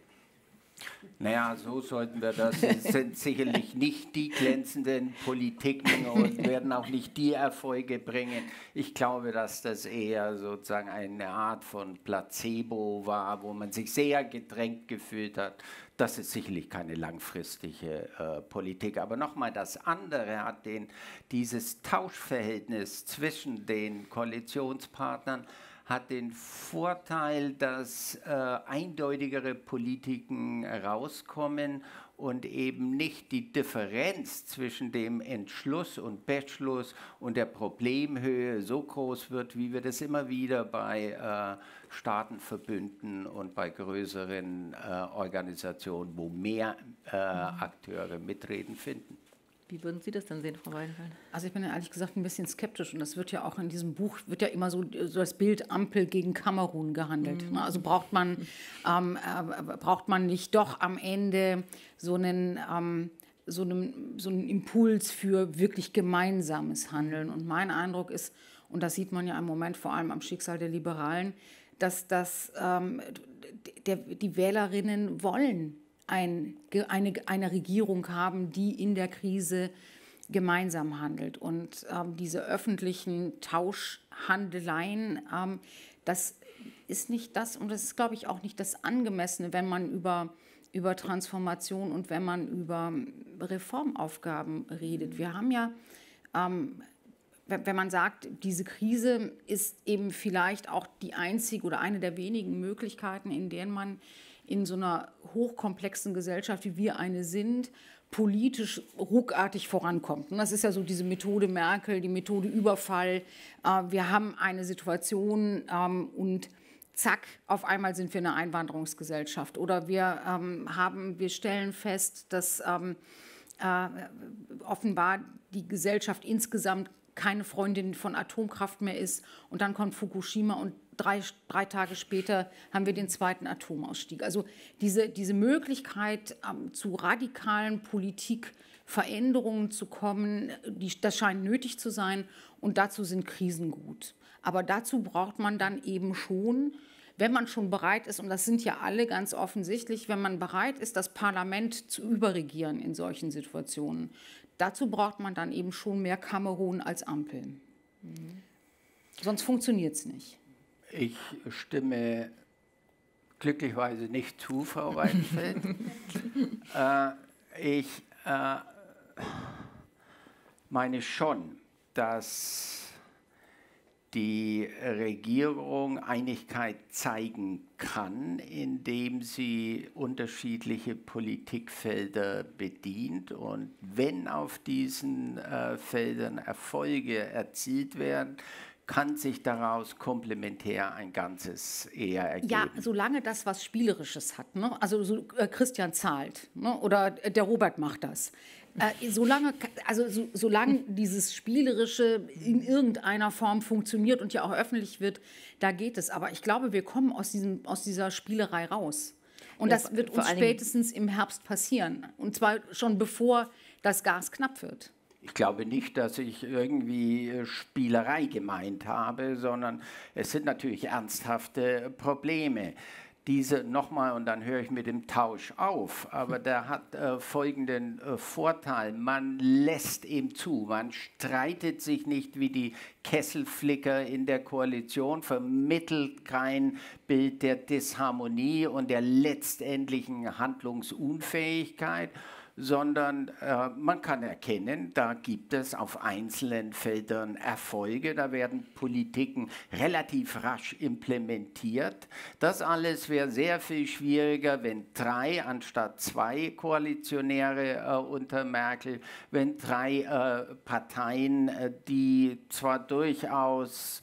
Naja, so sollten wir das. Es sind sicherlich nicht die glänzenden Politiken und werden auch nicht die Erfolge bringen. Ich glaube, dass das eher sozusagen eine Art von Placebo war, wo man sich sehr gedrängt gefühlt hat. Das ist sicherlich keine langfristige äh, Politik. Aber nochmal, das andere hat den, dieses Tauschverhältnis zwischen den Koalitionspartnern hat den Vorteil, dass äh, eindeutigere Politiken rauskommen und eben nicht die Differenz zwischen dem Entschluss und Beschluss und der Problemhöhe so groß wird, wie wir das immer wieder bei äh, Staatenverbünden und bei größeren äh, Organisationen, wo mehr äh, Akteure mitreden, finden.
Wie würden Sie das dann sehen, Frau Weidenfeld?
Also ich bin ja ehrlich gesagt ein bisschen skeptisch und das wird ja auch in diesem Buch, wird ja immer so, so das Bild Ampel gegen Kamerun gehandelt. Mhm. Also braucht man, ähm, äh, braucht man nicht doch am Ende so einen, ähm, so, einen, so einen Impuls für wirklich gemeinsames Handeln. Und mein Eindruck ist, und das sieht man ja im Moment vor allem am Schicksal der Liberalen, dass das, ähm, der, die Wählerinnen wollen ein, eine, eine Regierung haben, die in der Krise gemeinsam handelt. Und ähm, diese öffentlichen Tauschhandeleien, ähm, das ist nicht das, und das ist, glaube ich, auch nicht das Angemessene, wenn man über, über Transformation und wenn man über Reformaufgaben redet. Wir haben ja, ähm, wenn man sagt, diese Krise ist eben vielleicht auch die einzige oder eine der wenigen Möglichkeiten, in denen man in so einer hochkomplexen Gesellschaft, wie wir eine sind, politisch ruckartig vorankommt. Und das ist ja so diese Methode Merkel, die Methode Überfall. Wir haben eine Situation und zack, auf einmal sind wir eine Einwanderungsgesellschaft. Oder wir, ähm, haben, wir stellen fest, dass ähm, äh, offenbar die Gesellschaft insgesamt keine Freundin von Atomkraft mehr ist. Und dann kommt Fukushima und drei, drei Tage später haben wir den zweiten Atomausstieg. Also diese, diese Möglichkeit, ähm, zu radikalen Politikveränderungen zu kommen, die, das scheint nötig zu sein. Und dazu sind Krisen gut. Aber dazu braucht man dann eben schon, wenn man schon bereit ist, und das sind ja alle ganz offensichtlich, wenn man bereit ist, das Parlament zu überregieren in solchen Situationen, dazu braucht man dann eben schon mehr Kamerun als Ampel. Mhm. Sonst funktioniert es nicht.
Ich stimme glücklicherweise nicht zu, Frau Weidenfeld. äh, ich äh, meine schon, dass die Regierung Einigkeit zeigen kann, indem sie unterschiedliche Politikfelder bedient. Und wenn auf diesen äh, Feldern Erfolge erzielt werden, kann sich daraus komplementär ein Ganzes eher ergeben.
Ja, solange das was Spielerisches hat. Ne? Also so, äh, Christian zahlt, ne? Oder der Robert macht das. Äh, solange, also so, solange dieses Spielerische in irgendeiner Form funktioniert und ja auch öffentlich wird, da geht es. Aber ich glaube, wir kommen aus, diesem, aus dieser Spielerei raus. Und ja, das wird uns spätestens im Herbst passieren. Und zwar schon bevor das Gas knapp wird.
Ich glaube nicht, dass ich irgendwie Spielerei gemeint habe, sondern es sind natürlich ernsthafte Probleme. Diese nochmal, und dann höre ich mit dem Tausch auf, aber der hat äh, folgenden äh, Vorteil: Man lässt ihm zu, man streitet sich nicht wie die Kesselflicker in der Koalition, vermittelt kein Bild der Disharmonie und der letztendlichen Handlungsunfähigkeit, sondern äh, man kann erkennen, da gibt es auf einzelnen Feldern Erfolge, da werden Politiken relativ rasch implementiert. Das alles wäre sehr viel schwieriger, wenn drei anstatt zwei Koalitionäre äh, unter Merkel, wenn drei äh, Parteien, äh, die zwar durchaus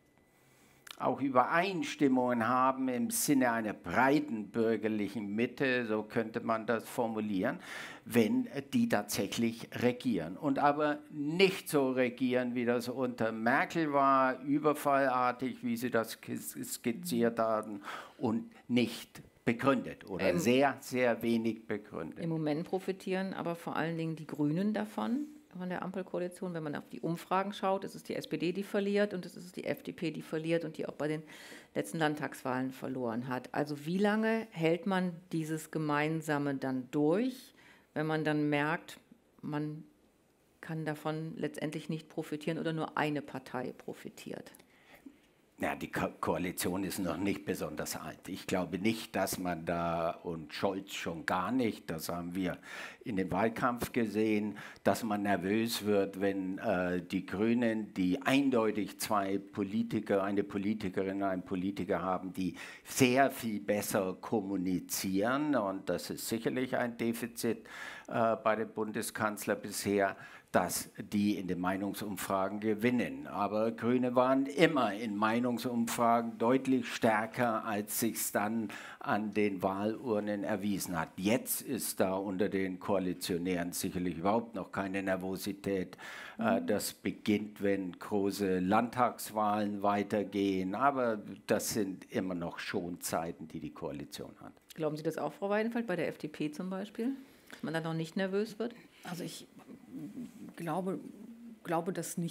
auch Übereinstimmungen haben im Sinne einer breiten bürgerlichen Mitte, so könnte man das formulieren, wenn die tatsächlich regieren. Und aber nicht so regieren, wie das unter Merkel war, überfallartig, wie Sie das skizziert haben, und nicht begründet oder ähm, sehr, sehr wenig begründet.
Im Moment profitieren aber vor allen Dingen die Grünen davon, von der Ampelkoalition. Wenn man auf die Umfragen schaut, ist es die S P D, die verliert, und es ist die F D P, die verliert und die auch bei den letzten Landtagswahlen verloren hat. Also wie lange hält man dieses Gemeinsame dann durch, wenn man dann merkt, man kann davon letztendlich nicht profitieren oder nur eine Partei profitiert?
Ja, die Ko- Koalition ist noch nicht besonders alt. Ich glaube nicht, dass man da, und Scholz schon gar nicht, das haben wir in dem Wahlkampf gesehen, dass man nervös wird, wenn äh, die Grünen, die eindeutig zwei Politiker, eine Politikerin und einen Politiker haben, die sehr viel besser kommunizieren, und das ist sicherlich ein Defizit äh, bei dem Bundeskanzler bisher, dass die in den Meinungsumfragen gewinnen. Aber Grüne waren immer in Meinungsumfragen deutlich stärker, als sich es dann an den Wahlurnen erwiesen hat. Jetzt ist da unter den Koalitionären sicherlich überhaupt noch keine Nervosität. Mhm. Das beginnt, wenn große Landtagswahlen weitergehen. Aber das sind immer noch Schonzeiten, die die Koalition hat.
Glauben Sie das auch, Frau Weidenfeld, bei der F D P zum Beispiel, dass man dann noch nicht nervös wird?
Also ich glaube, glaube das nicht.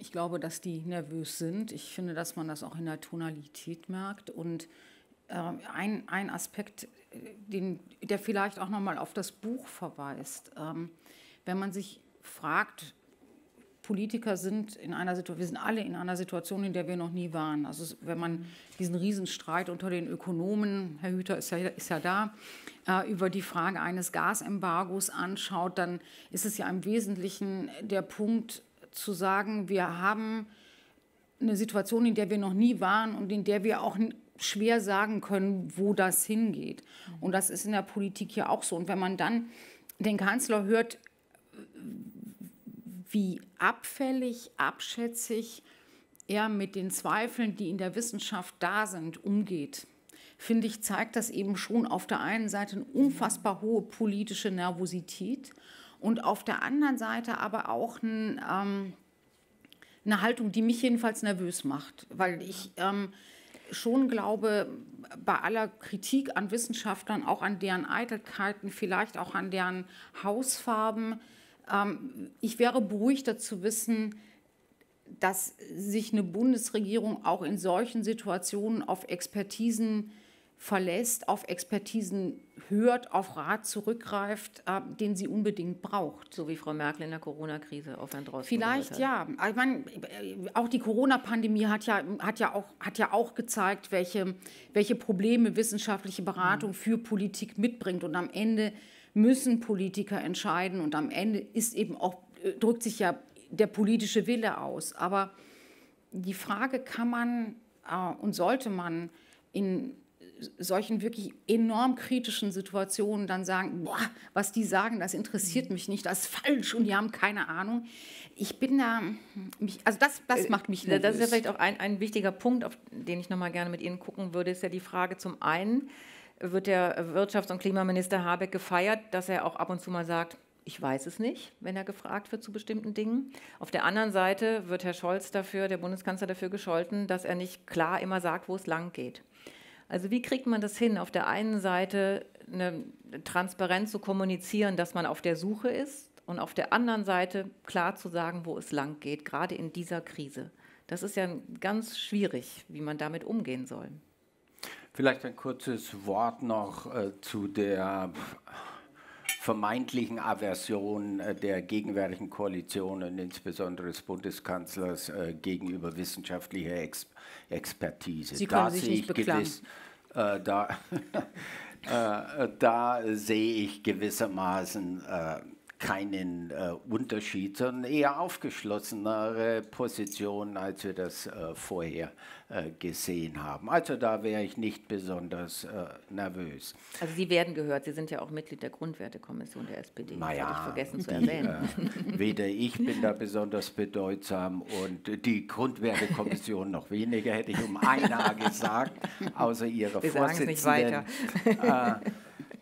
Ich glaube, dass die nervös sind. Ich finde, dass man das auch in der Tonalität merkt. Und äh, ein, ein Aspekt, den, der vielleicht auch nochmal auf das Buch verweist, ähm, wenn man sich fragt, Politiker sind in einer Situation, wir sind alle in einer Situation, in der wir noch nie waren. Also wenn man diesen Riesenstreit unter den Ökonomen, Herr Hüter ist ja, ist ja da, äh, über die Frage eines Gasembargos anschaut, dann ist es ja im Wesentlichen der Punkt zu sagen, wir haben eine Situation, in der wir noch nie waren und in der wir auch schwer sagen können, wo das hingeht. Und das ist in der Politik ja auch so. Und wenn man dann den Kanzler hört, wie abfällig, abschätzig er mit den Zweifeln, die in der Wissenschaft da sind, umgeht, finde ich, zeigt das eben schon auf der einen Seite eine unfassbar hohe politische Nervosität und auf der anderen Seite aber auch ein, ähm, eine Haltung, die mich jedenfalls nervös macht, weil ich ähm, schon glaube, bei aller Kritik an Wissenschaftlern, auch an deren Eitelkeiten, vielleicht auch an deren Hausfarben, ich wäre beruhigter zu wissen, dass sich eine Bundesregierung auch in solchen Situationen auf Expertisen verlässt, auf Expertisen hört, auf Rat zurückgreift, den sie unbedingt braucht.
So wie Frau Merkel in der Corona-Krise auf Herrn Drosten.
Vielleicht ja. Ich meine, auch die Corona-Pandemie hat ja, hat, ja auch, hat ja auch gezeigt, welche, welche Probleme wissenschaftliche Beratung mhm. für Politik mitbringt. Und am Ende müssen Politiker entscheiden und am Ende ist eben auch, drückt sich ja der politische Wille aus. Aber die Frage, kann man äh, und sollte man in solchen wirklich enorm kritischen Situationen dann sagen, boah, was die sagen, das interessiert mich nicht, das ist falsch und die haben keine Ahnung. Ich bin da, also das, das macht mich nervös.
Das ist ja vielleicht auch ein, ein wichtiger Punkt, auf den ich noch mal gerne mit Ihnen gucken würde, ist ja die Frage zum einen, wird der Wirtschafts- und Klimaminister Habeck gefeiert, dass er auch ab und zu mal sagt, ich weiß es nicht, wenn er gefragt wird zu bestimmten Dingen. Auf der anderen Seite wird Herr Scholz dafür, der Bundeskanzler dafür gescholten, dass er nicht klar immer sagt, wo es lang geht. Also wie kriegt man das hin, auf der einen Seite eine Transparenz zu kommunizieren, dass man auf der Suche ist und auf der anderen Seite klar zu sagen, wo es lang geht, gerade in dieser Krise. Das ist ja ganz schwierig, wie man damit umgehen soll.
Vielleicht ein kurzes Wort noch äh, zu der vermeintlichen Aversion äh, der gegenwärtigen Koalition und insbesondere des Bundeskanzlers äh, gegenüber wissenschaftlicher Ex Expertise.
Sie können
da
sich nicht beklagen. Gewiss,
äh, da, äh, da sehe ich gewissermaßen äh, keinen äh, Unterschied, sondern eher aufgeschlossenere Positionen, als wir das äh, vorher äh, gesehen haben. Also da wäre ich nicht besonders äh, nervös.
Also Sie werden gehört, Sie sind ja auch Mitglied der Grundwertekommission der S P D,
naja,
das hatte ich vergessen zu
die,
erwähnen.
Äh, weder ich bin da besonders bedeutsam und die Grundwertekommission noch weniger, hätte ich um ein Haar gesagt, außer ihrer
wir
Vorsitzenden.
Sagen es nicht weiter.
Äh,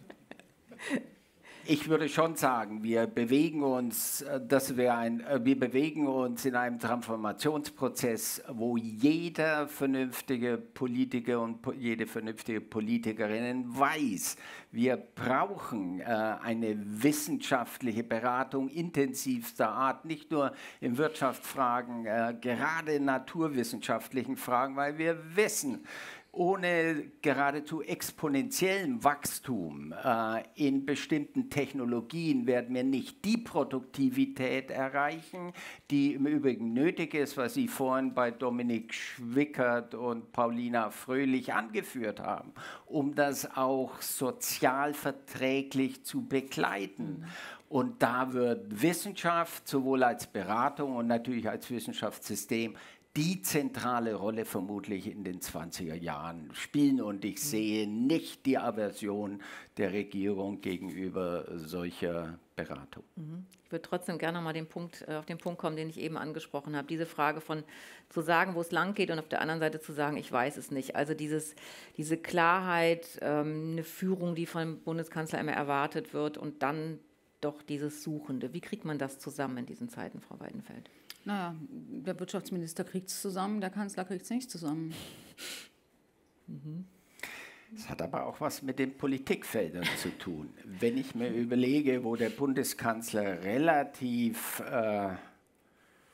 Ich würde schon sagen, wir bewegen uns, das wäre ein, wir bewegen uns in einem Transformationsprozess, wo jeder vernünftige Politiker und jede vernünftige Politikerin weiß, wir brauchen äh, eine wissenschaftliche Beratung intensivster Art, nicht nur in Wirtschaftsfragen, äh, gerade in naturwissenschaftlichen Fragen, weil wir wissen, ohne geradezu exponentiellem Wachstum äh, in bestimmten Technologien werden wir nicht die Produktivität erreichen, die im Übrigen nötig ist, was Sie vorhin bei Dominik Schwickert und Paulina Fröhlich angeführt haben, um das auch sozial verträglich zu begleiten. Mhm. Und da wird Wissenschaft sowohl als Beratung und natürlich als Wissenschaftssystem die zentrale Rolle vermutlich in den zwanziger Jahren spielen. Und ich sehe nicht die Aversion der Regierung gegenüber solcher Beratung.
Ich würde trotzdem gerne noch mal den Punkt, auf den Punkt kommen, den ich eben angesprochen habe. Diese Frage von zu sagen, wo es lang geht und auf der anderen Seite zu sagen, ich weiß es nicht. Also dieses, diese Klarheit, ähm, eine Führung, die vom Bundeskanzler immer erwartet wird und dann doch dieses Suchende. Wie kriegt man das zusammen in diesen Zeiten, Frau Weidenfeld?
Naja, der Wirtschaftsminister kriegt es zusammen, der Kanzler kriegt es nicht zusammen.
Mhm. Das hat aber auch was mit den Politikfeldern zu tun. Wenn ich mir überlege, wo der Bundeskanzler relativ, äh,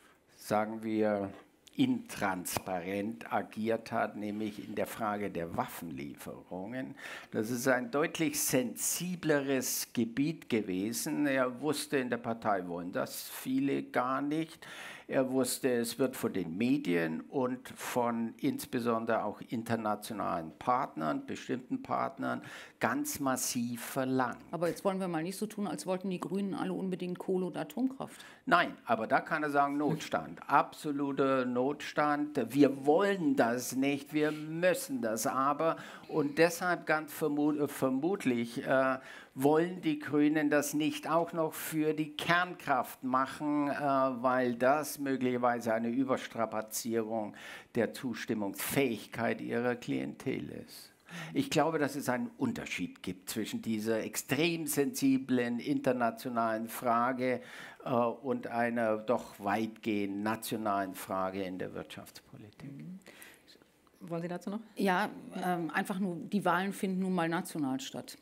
sagen wir, intransparent agiert hat, nämlich in der Frage der Waffenlieferungen. Das ist ein deutlich sensibleres Gebiet gewesen. Er wusste, in der Partei wollen das viele gar nicht. Er wusste, es wird von den Medien und von insbesondere auch internationalen Partnern, bestimmten Partnern, ganz massiv verlangt.
Aber jetzt wollen wir mal nicht so tun, als wollten die Grünen alle unbedingt Kohle und Atomkraft.
Nein, aber da kann er sagen, Notstand, absoluter Notstand. Wir wollen das nicht, wir müssen das aber. Und deshalb ganz vermut vermutlich äh, wollen die Grünen das nicht auch noch für die Kernkraft machen, äh, weil das möglicherweise eine Überstrapazierung der Zustimmungsfähigkeit ihrer Klientel ist. Ich glaube, dass es einen Unterschied gibt zwischen dieser extrem sensiblen internationalen Frage äh, und einer doch weitgehend nationalen Frage in der Wirtschaftspolitik.
Mhm. Wollen Sie dazu noch?
Ja, ähm, einfach nur, die Wahlen finden nun mal national statt.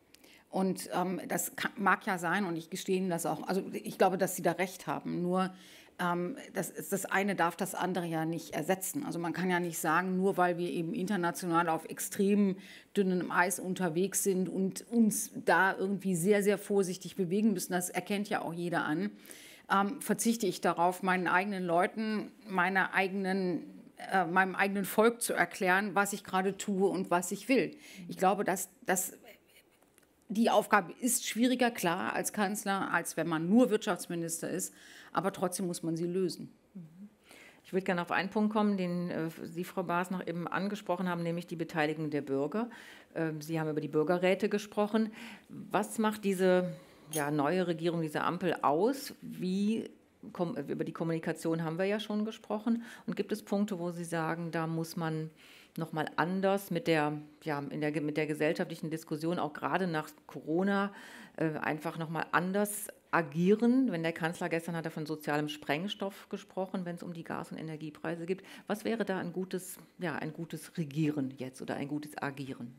Und ähm, das kann, mag ja sein, und ich gestehe Ihnen das auch, also ich glaube, dass Sie da recht haben, nur ähm, das, das eine darf das andere ja nicht ersetzen. Also man kann ja nicht sagen, nur weil wir eben international auf extrem dünnem Eis unterwegs sind und uns da irgendwie sehr, sehr vorsichtig bewegen müssen, das erkennt ja auch jeder an, ähm, verzichte ich darauf, meinen eigenen Leuten, meiner eigenen äh, meinem eigenen Volk zu erklären, was ich gerade tue und was ich will. Ich glaube, dass das Die Aufgabe ist schwieriger, klar, als Kanzler, als wenn man nur Wirtschaftsminister ist, aber trotzdem muss man sie lösen.
Ich würde gerne auf einen Punkt kommen, den äh, Sie, Frau Baas, noch eben angesprochen haben, nämlich die Beteiligung der Bürger. Ähm, Sie haben über die Bürgerräte gesprochen. Was macht diese ja, neue Regierung, diese Ampel aus? Wie, kom, über die Kommunikation haben wir ja schon gesprochen. Und gibt es Punkte, wo Sie sagen, da muss man noch mal anders mit der, ja, in der, mit der gesellschaftlichen Diskussion, auch gerade nach Corona, äh, einfach noch mal anders agieren? Wenn der Kanzler, gestern hat er von sozialem Sprengstoff gesprochen, wenn es um die Gas- und Energiepreise geht. Was wäre da ein gutes, ja, ein gutes Regieren jetzt oder ein gutes Agieren?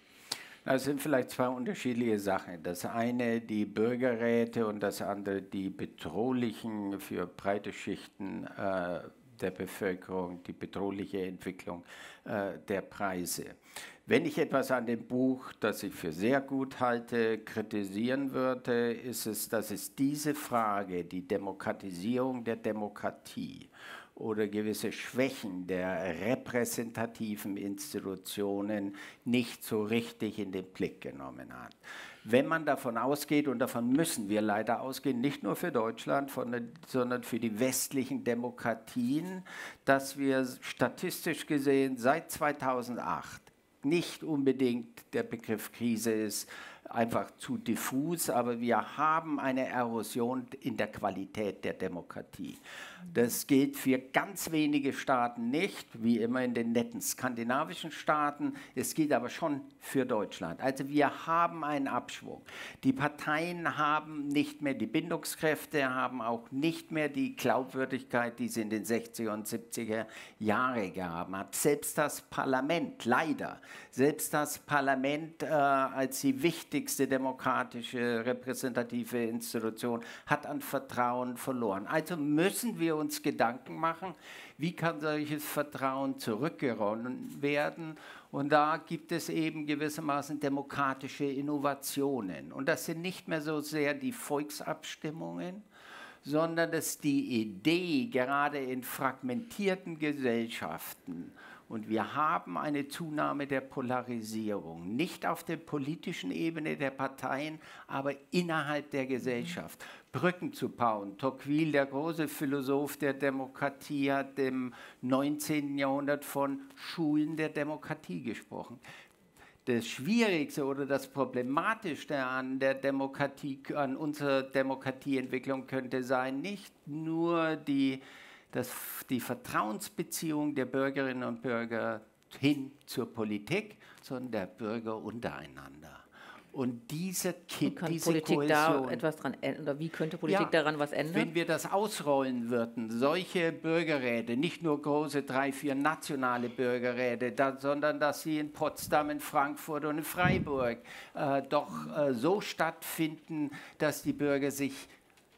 Das sind vielleicht zwei unterschiedliche Sachen. Das eine die Bürgerräte und das andere die bedrohlichen für breite Schichten äh, der Bevölkerung, die bedrohliche Entwicklung äh, der Preise. Wenn ich etwas an dem Buch, das ich für sehr gut halte, kritisieren würde, ist es, dass es diese Frage, die Demokratisierung der Demokratie oder gewisse Schwächen der repräsentativen Institutionen nicht so richtig in den Blick genommen hat. Wenn man davon ausgeht, und davon müssen wir leider ausgehen, nicht nur für Deutschland, sondern für die westlichen Demokratien, dass wir statistisch gesehen seit zweitausendacht nicht unbedingt der Begriff Krise ist, einfach zu diffus, aber wir haben eine Erosion in der Qualität der Demokratie. Das gilt für ganz wenige Staaten nicht, wie immer in den netten skandinavischen Staaten. Es gilt aber schon für Deutschland. Also wir haben einen Abschwung. Die Parteien haben nicht mehr die Bindungskräfte, haben auch nicht mehr die Glaubwürdigkeit, die sie in den sechziger und siebziger Jahren gehabt hat. Selbst das Parlament, leider, selbst das Parlament äh, als die wichtigste demokratische repräsentative Institution hat an Vertrauen verloren. Also müssen wir uns Gedanken machen, wie kann solches Vertrauen zurückgewonnen werden. Und da gibt es eben gewissermaßen demokratische Innovationen. Und das sind nicht mehr so sehr die Volksabstimmungen, sondern das ist die Idee, gerade in fragmentierten Gesellschaften. Und wir haben eine Zunahme der Polarisierung, nicht auf der politischen Ebene der Parteien, aber innerhalb der Gesellschaft. Brücken zu bauen. Tocqueville, der große Philosoph der Demokratie, hat im neunzehnten Jahrhundert von Schulen der Demokratie gesprochen. Das Schwierigste oder das Problematischste an der Demokratie, an unserer Demokratieentwicklung könnte sein, nicht nur die dass die Vertrauensbeziehung der Bürgerinnen und Bürger hin zur Politik, sondern der Bürger untereinander. Und diese, Ki
kann
diese
Politik
Kohäsion,
da etwas dran ändern, oder wie könnte Politik
ja,
daran was ändern?
Wenn wir das ausrollen würden, solche Bürgerräte, nicht nur große drei, vier nationale Bürgerräte, da, sondern dass sie in Potsdam, in Frankfurt und in Freiburg äh, doch äh, so stattfinden, dass die Bürger sich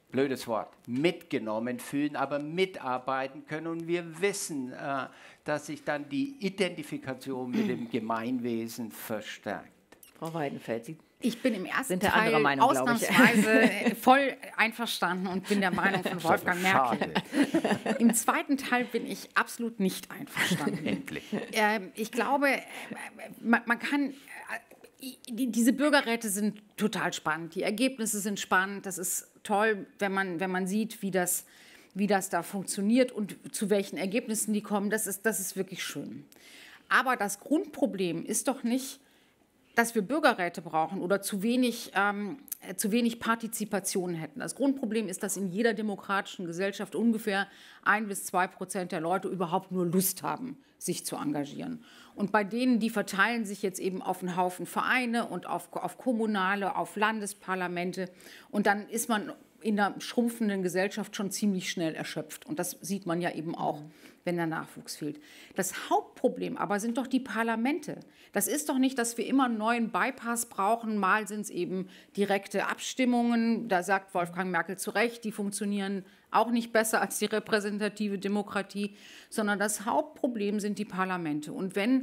blödes Wort, mitgenommen fühlen, aber mitarbeiten können. Und wir wissen, äh, dass sich dann die Identifikation mit dem Gemeinwesen verstärkt.
Frau Weidenfeld, Sie
Ich bin im ersten
sind der
Teil
anderer Meinung, glaube ich.
ausnahmsweise voll einverstanden und bin der Meinung von Wolfgang Merkel. Im zweiten Teil bin ich absolut nicht einverstanden.
Endlich.
Ähm, ich glaube, man, man kann... Die, diese Bürgerräte sind total spannend. Die Ergebnisse sind spannend. Das ist toll, wenn man, wenn man sieht, wie das, wie das da funktioniert und zu welchen Ergebnissen die kommen. Das ist, das ist wirklich schön. Aber das Grundproblem ist doch nicht, dass wir Bürgerräte brauchen oder zu wenig, ähm, zu wenig Partizipation hätten. Das Grundproblem ist, dass in jeder demokratischen Gesellschaft ungefähr ein bis zwei Prozent der Leute überhaupt nur Lust haben, sich zu engagieren. Und bei denen, die verteilen sich jetzt eben auf einen Haufen Vereine und auf, auf kommunale, auf Landesparlamente. Und dann ist man in der schrumpfenden Gesellschaft schon ziemlich schnell erschöpft. Und das sieht man ja eben auch, wenn der Nachwuchs fehlt. Das Hauptproblem aber sind doch die Parlamente. Das ist doch nicht, dass wir immer einen neuen Bypass brauchen. Mal sind es eben direkte Abstimmungen. Da sagt Wolfgang Merkel zu Recht, die funktionieren auch nicht besser als die repräsentative Demokratie. Sondern das Hauptproblem sind die Parlamente. Und wenn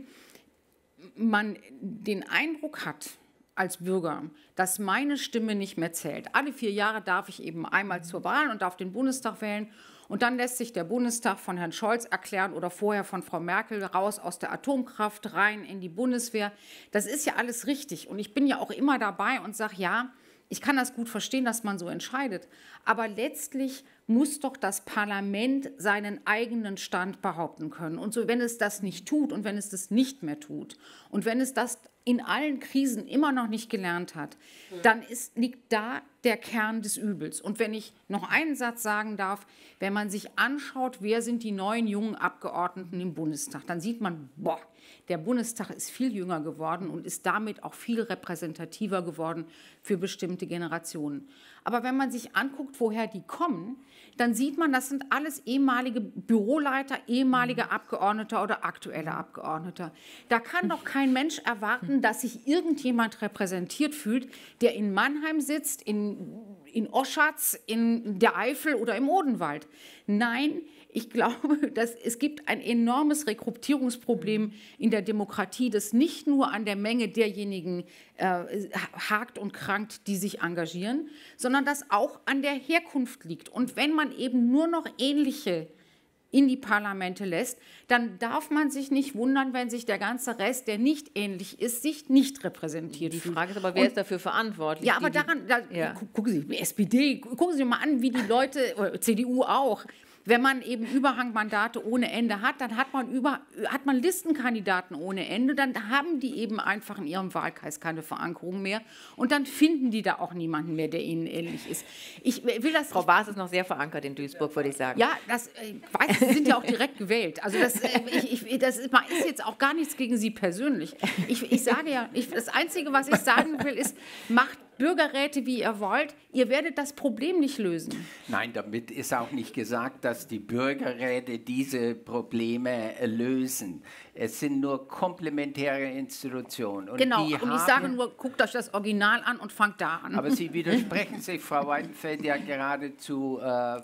man den Eindruck hat, als Bürger, dass meine Stimme nicht mehr zählt. Alle vier Jahre darf ich eben einmal zur Wahl und darf den Bundestag wählen. Und dann lässt sich der Bundestag von Herrn Scholz erklären oder vorher von Frau Merkel raus aus der Atomkraft rein in die Bundeswehr. Das ist ja alles richtig. Und ich bin ja auch immer dabei und sage, ja, ich kann das gut verstehen, dass man so entscheidet. Aber letztlich muss doch das Parlament seinen eigenen Stand behaupten können. Und so, wenn es das nicht tut und wenn es das nicht mehr tut und wenn es das in allen Krisen immer noch nicht gelernt hat, dann ist, liegt da der Kern des Übels. Und wenn ich noch einen Satz sagen darf, wenn man sich anschaut, wer sind die neuen jungen Abgeordneten im Bundestag, dann sieht man, boah, der Bundestag ist viel jünger geworden und ist damit auch viel repräsentativer geworden für bestimmte Generationen. Aber wenn man sich anguckt, woher die kommen, dann sieht man, das sind alles ehemalige Büroleiter, ehemalige Abgeordnete oder aktuelle Abgeordnete. Da kann doch kein Mensch erwarten, dass sich irgendjemand repräsentiert fühlt, der in Mannheim sitzt, in, in Oschatz, in der Eifel oder im Odenwald. Nein, ich glaube, dass es gibt ein enormes Rekrutierungsproblem in der Demokratie, das nicht nur an der Menge derjenigen äh, hakt und krankt, die sich engagieren, sondern das auch an der Herkunft liegt. Und wenn man eben nur noch Ähnliche in die Parlamente lässt, dann darf man sich nicht wundern, wenn sich der ganze Rest, der nicht ähnlich ist, sich nicht repräsentiert
Die
fühlt.
Frage ist aber, wer
Und,
ist dafür verantwortlich?
Ja, aber
die,
daran, da,
ja.
gucken Sie, die S P D, gucken Sie mal an, wie die Leute, oder C D U auch, wenn man eben Überhangmandate ohne Ende hat, dann hat man, über, hat man Listenkandidaten ohne Ende, dann haben die eben einfach in ihrem Wahlkreis keine Verankerung mehr und dann finden die da auch niemanden mehr, der ihnen ähnlich ist. Ich will das,
Frau Baas ist noch sehr verankert in Duisburg, würde ich sagen.
Ja, das äh, weiß, Sie sind ja auch direkt gewählt. Also das, äh, ich, ich, das ist, ist jetzt auch gar nichts gegen Sie persönlich. Ich, ich sage ja, ich, das Einzige, was ich sagen will, ist, macht Bürgerräte, wie ihr wollt, ihr werdet das Problem nicht lösen.
Nein, damit ist auch nicht gesagt, dass die Bürgerräte diese Probleme lösen. Es sind nur komplementäre Institutionen. Und
genau,
die
und
haben,
ich sage nur, guckt euch das Original an und fangt da an.
Aber Sie widersprechen sich, Frau Weidenfeld, ja geradezu äh,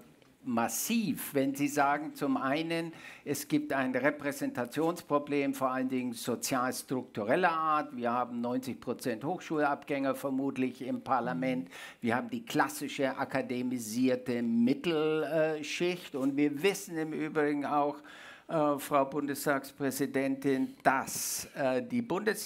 massiv, wenn Sie sagen, zum einen, es gibt ein Repräsentationsproblem, vor allen Dingen sozialstruktureller Art. Wir haben neunzig Prozent Hochschulabgänger vermutlich im Parlament. Wir haben die klassische akademisierte Mittelschicht. Und wir wissen im Übrigen auch, äh, Frau Bundestagspräsidentin, dass äh, die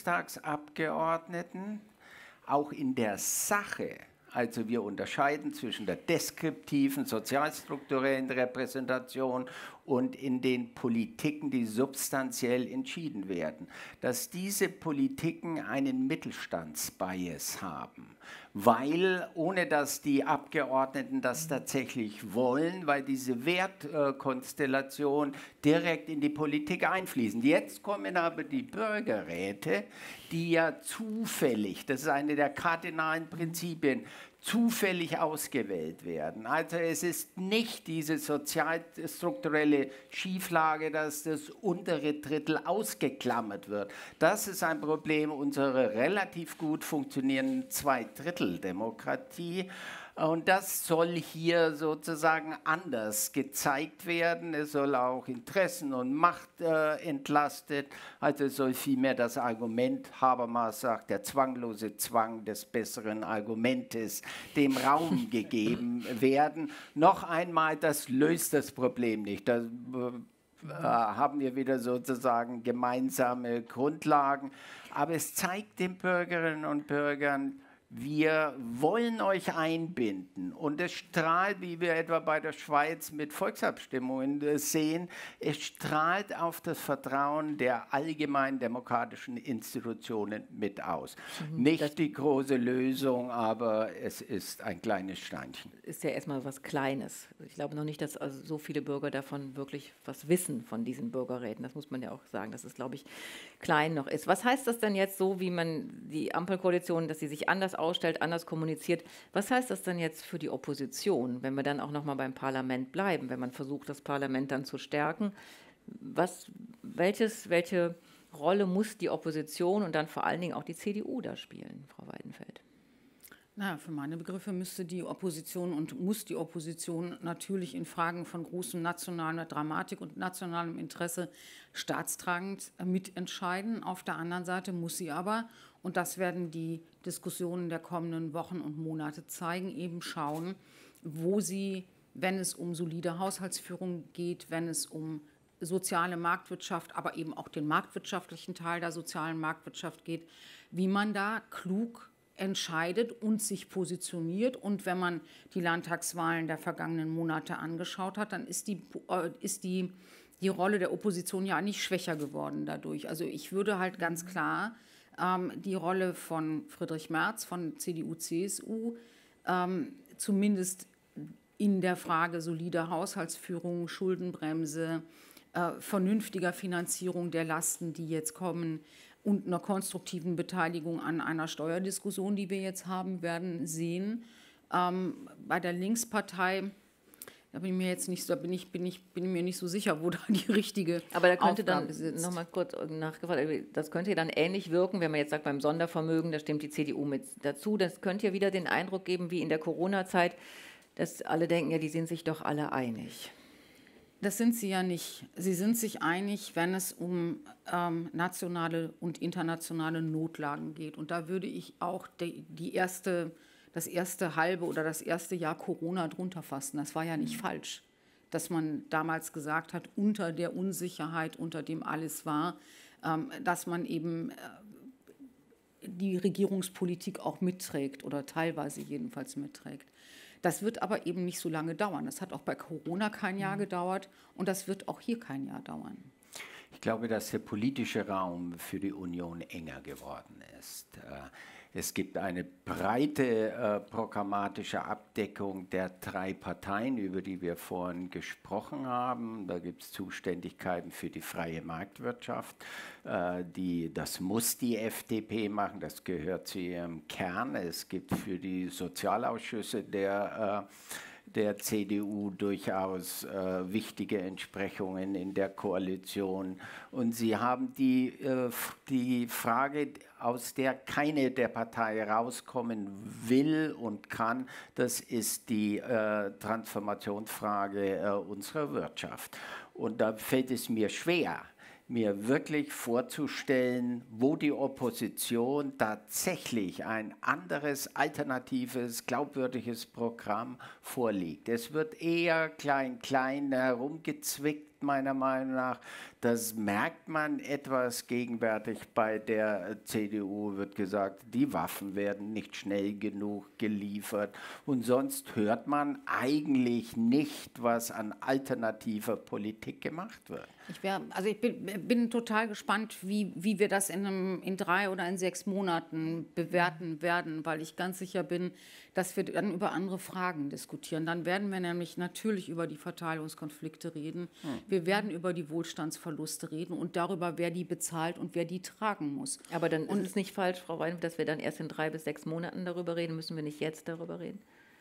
Bundestagsabgeordneten auch in der Sache, also wir unterscheiden zwischen der deskriptiven, sozialstrukturellen Repräsentation und in den Politiken, die substanziell entschieden werden, dass diese Politiken einen Mittelstandsbias haben. Weil, ohne dass die Abgeordneten das tatsächlich wollen, weil diese Wertkonstellation direkt in die Politik einfließen. Jetzt kommen aber die Bürgerräte, die ja zufällig, das ist eine der kardinalen Prinzipien, zufällig ausgewählt werden. Also es ist nicht diese sozialstrukturelle Schieflage, dass das untere Drittel ausgeklammert wird. Das ist ein Problem unserer relativ gut funktionierenden Zweidritteldemokratie. Und das soll hier sozusagen anders gezeigt werden. Es soll auch Interessen und Macht äh, entlastet. Also es soll vielmehr das Argument, Habermas sagt, der zwanglose Zwang des besseren Argumentes, dem Raum gegeben werden. Noch einmal, das löst das Problem nicht. Das, äh, haben wir wieder sozusagen gemeinsame Grundlagen. Aber es zeigt den Bürgerinnen und Bürgern, wir wollen euch einbinden, und es strahlt, wie wir etwa bei der Schweiz mit Volksabstimmungen sehen, es strahlt auf das Vertrauen der allgemeinen demokratischen Institutionen mit aus. Mhm, Nicht die große Lösung, aber es ist ein kleines Steinchen.
Ist ja erstmal was Kleines. Ich glaube noch nicht, dass also so viele Bürger davon wirklich was wissen, von diesen Bürgerräten. Das muss man ja auch sagen, dass es, glaube ich, klein noch ist. Was heißt das denn jetzt so, wie man die Ampelkoalition, dass sie sich anders ausstellt, anders kommuniziert? Was heißt das denn jetzt für die Opposition, wenn wir dann auch noch mal beim Parlament bleiben, wenn man versucht, das Parlament dann zu stärken? Was, welches, welche Rolle muss die Opposition und dann vor allen Dingen auch die C D U da spielen, Frau Weidenfeld?
Na, für meine Begriffe müsste die Opposition und muss die Opposition natürlich in Fragen von großem nationaler Dramatik und nationalem Interesse staatstragend mitentscheiden. Auf der anderen Seite muss sie aber, und das werden die Diskussionen der kommenden Wochen und Monate zeigen, eben schauen, wo sie, wenn es um solide Haushaltsführung geht, wenn es um soziale Marktwirtschaft, aber eben auch den marktwirtschaftlichen Teil der sozialen Marktwirtschaft geht, wie man da klug entscheidet und sich positioniert. Und wenn man die Landtagswahlen der vergangenen Monate angeschaut hat, dann ist die, äh, ist die, die Rolle der Opposition ja nicht schwächer geworden dadurch. Also ich würde halt ganz klar ähm, die Rolle von Friedrich Merz, von C D U, C S U, ähm, zumindest in der Frage solider Haushaltsführung, Schuldenbremse, äh, vernünftiger Finanzierung der Lasten, die jetzt kommen, und einer konstruktiven Beteiligung an einer Steuerdiskussion, die wir jetzt haben werden, sehen. Ähm, bei der Linkspartei, da bin ich mir jetzt nicht so, bin ich, bin ich, bin ich mir nicht so sicher, wo da die richtige
Aber da könnte
Aufgabe
dann,
sitzt.
noch mal kurz nachgefragt, das könnte ja dann ähnlich wirken, wenn man jetzt sagt, beim Sondervermögen, da stimmt die C D U mit dazu. Das könnte ja wieder den Eindruck geben, wie in der Corona-Zeit, dass alle denken, ja, die sind sich doch alle einig.
Das sind sie ja nicht. Sie sind sich einig, wenn es um ähm, nationale und internationale Notlagen geht. Und da würde ich auch die, die erste, das erste halbe oder das erste Jahr Corona drunter fassen. Das war ja nicht mhm. falsch, dass man damals gesagt hat, unter der Unsicherheit, unter dem alles war, ähm, dass man eben äh, die Regierungspolitik auch mitträgt oder teilweise jedenfalls mitträgt. Das wird aber eben nicht so lange dauern. Das hat auch bei Corona kein Jahr gedauert und das wird auch hier kein Jahr dauern.
Ich glaube, dass der politische Raum für die Union enger geworden ist. Es gibt eine breite äh, programmatische Abdeckung der drei Parteien, über die wir vorhin gesprochen haben. Da gibt es Zuständigkeiten für die freie Marktwirtschaft. Äh, die, das muss die F D P machen, das gehört zu ihrem Kern. Es gibt für die Sozialausschüsse der äh, der C D U durchaus äh, wichtige Entsprechungen in der Koalition. Und sie haben die, äh, die Frage, aus der keine der Parteien rauskommen will und kann, das ist die äh, Transformationsfrage äh, unserer Wirtschaft. Und da fällt es mir schwer, mir wirklich vorzustellen, wo die Opposition tatsächlich ein anderes, alternatives, glaubwürdiges Programm vorliegt. Es wird eher klein, klein herumgezwickt, meiner Meinung nach. Das merkt man etwas gegenwärtig bei der C D U, wird gesagt, die Waffen werden nicht schnell genug geliefert. Und sonst hört man eigentlich nicht, was an alternativer Politik gemacht wird.
Ich, wär, also ich bin, bin total gespannt, wie, wie wir das in, einem, in drei oder in sechs Monaten bewerten werden, weil ich ganz sicher bin, dass wir dann über andere Fragen diskutieren. Dann werden wir nämlich natürlich über die Verteilungskonflikte reden. Hm. Wir werden über die Wohlstandsverluste reden und darüber, wer die bezahlt und wer die tragen muss.
Aber dann und ist es nicht falsch, Frau Weidenfeld, dass wir dann erst in drei bis sechs Monaten darüber reden. Müssen wir nicht jetzt darüber reden?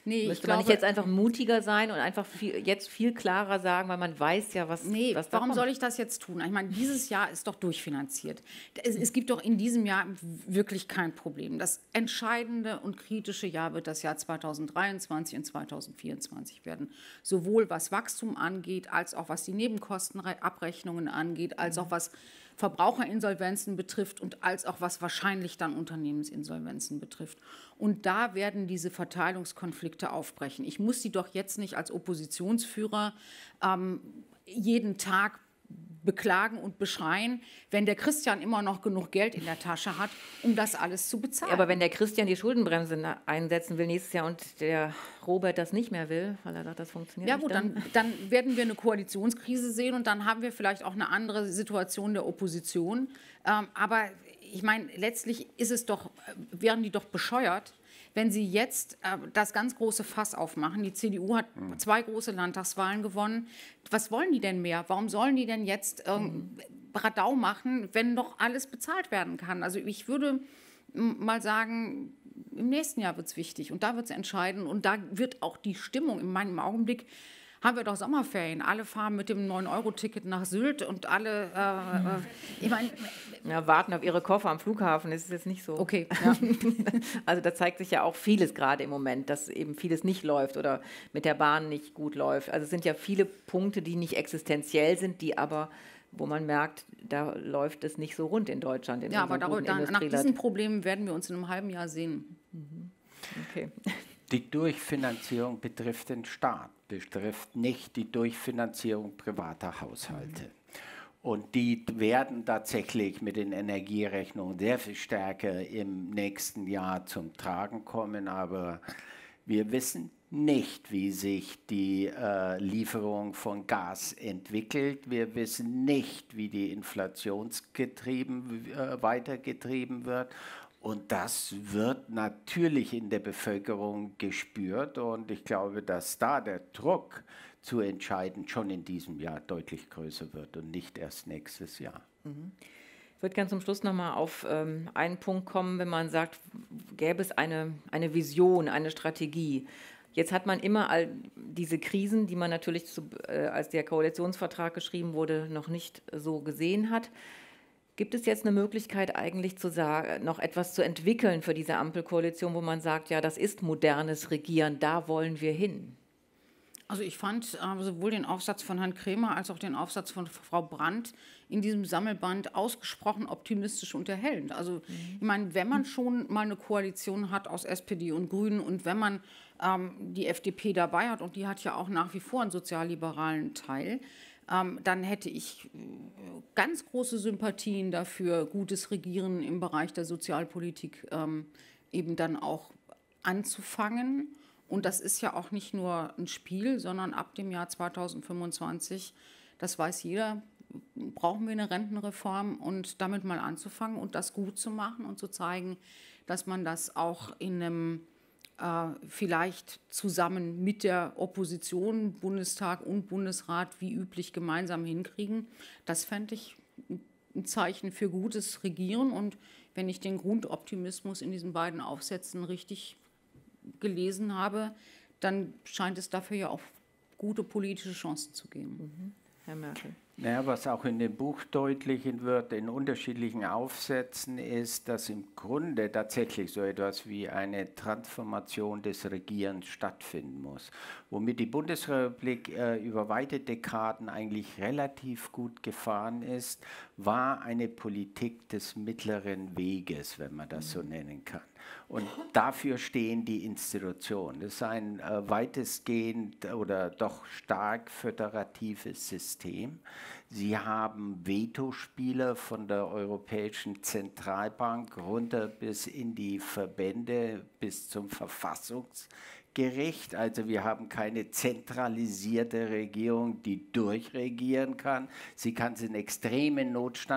Nee,
Müsste
ich
man
glaube,
nicht jetzt einfach mutiger sein und einfach viel, jetzt viel klarer sagen, weil man weiß ja, was,
nee,
was da
warum
kommt.
soll ich das jetzt tun? Ich meine, dieses Jahr ist doch durchfinanziert. Es, es gibt doch in diesem Jahr wirklich kein Problem. Das entscheidende und kritische Jahr wird das Jahr zweitausenddreiundzwanzig und zweitausendvierundzwanzig werden. Sowohl was Wachstum angeht, als auch was die Nebenkostenabrechnungen angeht, als auch was Verbraucherinsolvenzen betrifft und als auch was wahrscheinlich dann Unternehmensinsolvenzen betrifft. Und da werden diese Verteilungskonflikte aufbrechen. Ich muss sie doch jetzt nicht als Oppositionsführer ähm, jeden Tag beklagen und beschreien, wenn der Christian immer noch genug Geld in der Tasche hat, um das alles zu bezahlen.
Ja, aber wenn der Christian die Schuldenbremse einsetzen will nächstes Jahr und der Robert das nicht mehr will, weil er sagt, das funktioniert
ja,
nicht.
gut, dann, dann werden wir eine Koalitionskrise sehen und dann haben wir vielleicht auch eine andere Situation der Opposition. Ähm, aber ich meine, letztlich ist es doch, wären die doch bescheuert, wenn Sie jetzt äh, das ganz große Fass aufmachen. Die C D U hat mhm. zwei große Landtagswahlen gewonnen. Was wollen die denn mehr? Warum sollen die denn jetzt äh, mhm. Radau machen, wenn doch alles bezahlt werden kann? Also ich würde mal sagen, im nächsten Jahr wird es wichtig und da wird es entscheiden. Und da wird auch die Stimmung in meinem Augenblick, haben wir doch Sommerferien. Alle fahren mit dem neun Euro Ticket nach Sylt und alle, äh, äh, ich meine...
Ja, warten auf ihre Koffer am Flughafen, das ist jetzt nicht so.
Okay. Ja.
Also da zeigt sich ja auch vieles gerade im Moment, dass eben vieles nicht läuft oder mit der Bahn nicht gut läuft. Also es sind ja viele Punkte, die nicht existenziell sind, die aber, wo man merkt, da läuft es nicht so rund in Deutschland. In
ja, aber darüber, dann, nach diesen Problemen werden wir uns in einem halben Jahr sehen.
Mhm. Okay.
Die Durchfinanzierung betrifft den Staat, betrifft nicht die Durchfinanzierung privater Haushalte. Mhm. Und die werden tatsächlich mit den Energierechnungen sehr viel stärker im nächsten Jahr zum Tragen kommen. Aber wir wissen nicht, wie sich die äh, Lieferung von Gas entwickelt. Wir wissen nicht, wie die inflationsgetrieben äh, weitergetrieben wird. Und das wird natürlich in der Bevölkerung gespürt. Und ich glaube, dass da der Druck zu entscheiden schon in diesem Jahr deutlich größer wird und nicht erst nächstes Jahr.
Mhm. Ich würde gerne zum Schluss noch mal auf ähm, einen Punkt kommen, wenn man sagt, gäbe es eine, eine Vision, eine Strategie. Jetzt hat man immer all diese Krisen, die man natürlich, zu, äh, als der Koalitionsvertrag geschrieben wurde, noch nicht so gesehen hat. Gibt es jetzt eine Möglichkeit eigentlich zu sagen, noch etwas zu entwickeln für diese Ampelkoalition, wo man sagt, ja, das ist modernes Regieren, da wollen wir hin?
Also ich fand äh, sowohl den Aufsatz von Herrn Krämer als auch den Aufsatz von Frau Brandt in diesem Sammelband ausgesprochen optimistisch und erhellend. Also mhm. ich meine, wenn man schon mal eine Koalition hat aus S P D und Grünen und wenn man ähm, die F D P dabei hat, und die hat ja auch nach wie vor einen sozialliberalen Teil, ähm, dann hätte ich äh, ganz große Sympathien dafür, gutes Regieren im Bereich der Sozialpolitik ähm, eben dann auch anzufangen. Und das ist ja auch nicht nur ein Spiel, sondern ab dem Jahr zweitausendfünfundzwanzig, das weiß jeder, brauchen wir eine Rentenreform und damit mal anzufangen und das gut zu machen und zu zeigen, dass man das auch in einem äh, vielleicht zusammen mit der Opposition, Bundestag und Bundesrat wie üblich gemeinsam hinkriegen. Das fände ich ein Zeichen für gutes Regieren. Und wenn ich den Grundoptimismus in diesen beiden Aufsätzen richtig gelesen habe, dann scheint es dafür ja auch gute politische Chancen zu geben.
Mhm. Herr Merkel.
Naja, was auch in dem Buch deutlich wird, in unterschiedlichen Aufsätzen, ist, dass im Grunde tatsächlich so etwas wie eine Transformation des Regierens stattfinden muss, womit die Bundesrepublik äh, über weite Dekaden eigentlich relativ gut gefahren ist, war eine Politik des mittleren Weges, wenn man das so nennen kann. Und dafür stehen die Institutionen. Das ist ein äh, weitestgehend oder doch stark föderatives System. Sie haben Vetospieler von der Europäischen Zentralbank runter bis in die Verbände, bis zum Verfassungsgericht. Also wir haben keine zentralisierte Regierung, die durchregieren kann. Sie kann es in extremen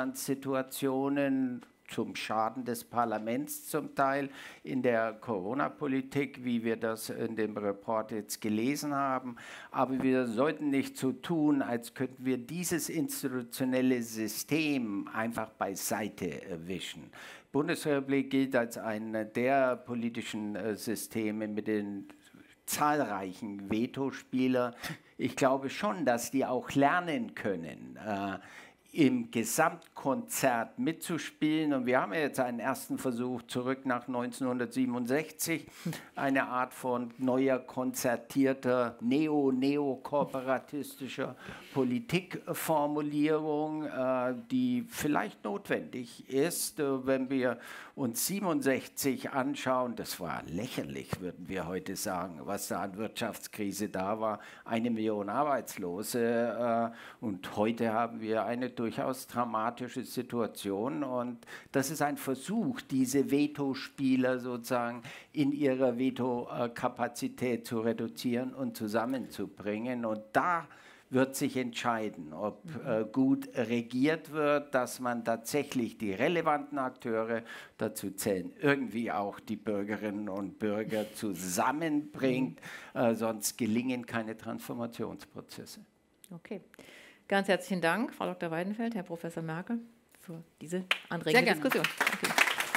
Notstandssituationen zum Schaden des Parlaments zum Teil in der Corona-Politik, wie wir das in dem Report jetzt gelesen haben. Aber wir sollten nicht so tun, als könnten wir dieses institutionelle System einfach beiseite wischen. Die Bundesrepublik gilt als einer der politischen Systeme mit den zahlreichen Vetospieler. Ich glaube schon, dass die auch lernen können, äh, im Gesamtkonzert mitzuspielen. Und wir haben ja jetzt einen ersten Versuch zurück nach neunzehnhundertsiebenundsechzig, eine Art von neuer, konzertierter, neo-neokooporatistischer Politikformulierung, äh, die vielleicht notwendig ist, äh, wenn wir uns siebenundsechzig anschauen. Das war lächerlich, würden wir heute sagen, was da an Wirtschaftskrise da war. Eine Million Arbeitslose. Äh, und heute haben wir eine durchaus dramatische Situation. Und das ist ein Versuch, diese Vetospieler sozusagen in ihrer Vetokapazität zu reduzieren und zusammenzubringen. Und da wird sich entscheiden, ob äh, gut regiert wird, dass man tatsächlich die relevanten Akteure, dazu zählen irgendwie auch die Bürgerinnen und Bürger, zusammenbringt, äh, sonst gelingen keine Transformationsprozesse.
Okay, ganz herzlichen Dank, Frau Doktor Weidenfeld, Herr Professor Merkel, für diese anregende Diskussion. Okay.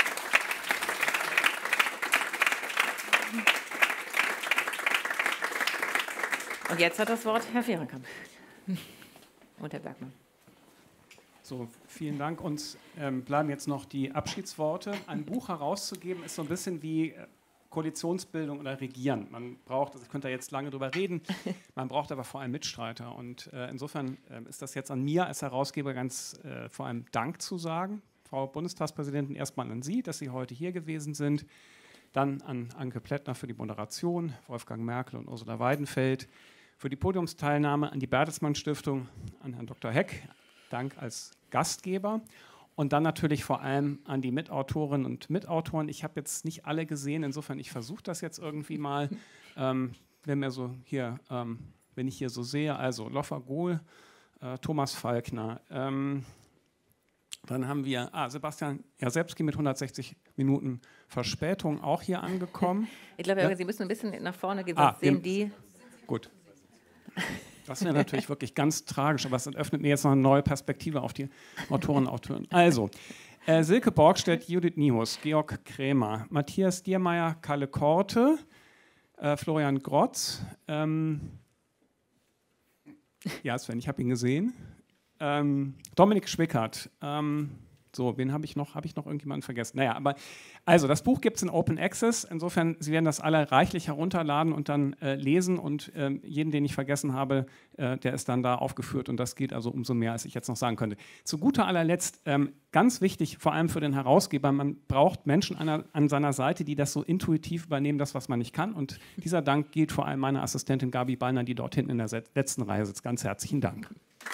Und jetzt hat das Wort Herr Fehrenkamp und Herr Bergmann.
So, vielen Dank. Uns ähm, bleiben jetzt noch die Abschiedsworte. Ein Buch herauszugeben ist so ein bisschen wie Koalitionsbildung oder Regieren. Man braucht, also ich könnte da jetzt lange drüber reden, man braucht aber vor allem Mitstreiter. Und äh, insofern äh, ist das jetzt an mir als Herausgeber ganz äh, vor allem Dank zu sagen. Frau Bundestagspräsidentin, erstmal an Sie, dass Sie heute hier gewesen sind. Dann an Anke Plättner für die Moderation, Wolfgang Merkel und Ursula Weidenfeld für die Podiumsteilnahme, an die Bertelsmann Stiftung, an Herrn Doktor Heck, Dank als Gastgeber und dann natürlich vor allem an die Mitautorinnen und Mitautoren. Ich habe jetzt nicht alle gesehen, insofern ich versuche das jetzt irgendwie mal, ähm, wenn mir so hier, ähm, wenn ich hier so sehe, also Loffer Gohl, äh, Thomas Falkner, ähm, dann haben wir ah, Sebastian Jarzebski mit hundertsechzig Minuten Verspätung auch hier angekommen.
Ich glaube,
ja?
Sie müssen ein bisschen nach vorne gehen,
ah,
sonst sehen die...
Gut. Das wäre natürlich wirklich ganz tragisch, aber es eröffnet mir jetzt noch eine neue Perspektive auf die Autorinnen und Autoren. Also, äh, Silke Borgstedt, Judith Niehus, Georg Krämer, Matthias Diermeier, Kalle Korte, äh, Florian Grotz, ähm, ja Sven, ich habe ihn gesehen, ähm, Dominik Schwickert, ähm, so, wen habe ich noch? Habe ich noch irgendjemanden vergessen? Naja, aber also das Buch gibt es in Open Access. Insofern, Sie werden das alle reichlich herunterladen und dann äh, lesen und äh, jeden, den ich vergessen habe, äh, der ist dann da aufgeführt und das geht also umso mehr, als ich jetzt noch sagen könnte. Zu guter allerletzt, ähm, ganz wichtig, vor allem für den Herausgeber, man braucht Menschen an, an seiner Seite, die das so intuitiv übernehmen, das, was man nicht kann. Und dieser Dank gilt vor allem meiner Assistentin Gabi Ballner, die dort hinten in der letzten Reihe sitzt. Ganz herzlichen Dank.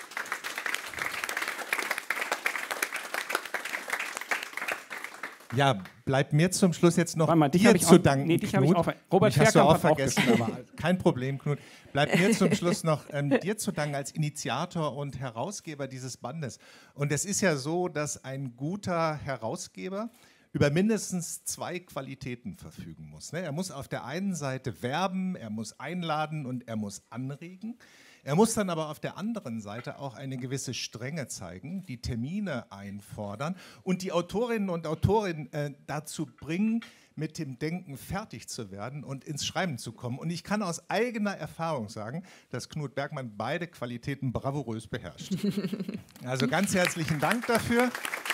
Ja, bleibt mir zum Schluss jetzt noch
mal,
dir zu
auch,
danken,
nee, dich
Knut.
Ich auch, Robert
Mich hast du auch
hat
vergessen,
auch
aber kein Problem, Knut. Bleibt mir zum Schluss noch ähm, dir zu danken als Initiator und Herausgeber dieses Bandes. Und es ist ja so, dass ein guter Herausgeber über mindestens zwei Qualitäten verfügen muss. Ne? Er muss auf der einen Seite werben, er muss einladen und er muss anregen. Er muss dann aber auf der anderen Seite auch eine gewisse Strenge zeigen, die Termine einfordern und die Autorinnen und Autoren äh, dazu bringen, mit dem Denken fertig zu werden und ins Schreiben zu kommen. Und ich kann aus eigener Erfahrung sagen, dass Knut Bergmann beide Qualitäten bravourös beherrscht. Also ganz herzlichen Dank dafür.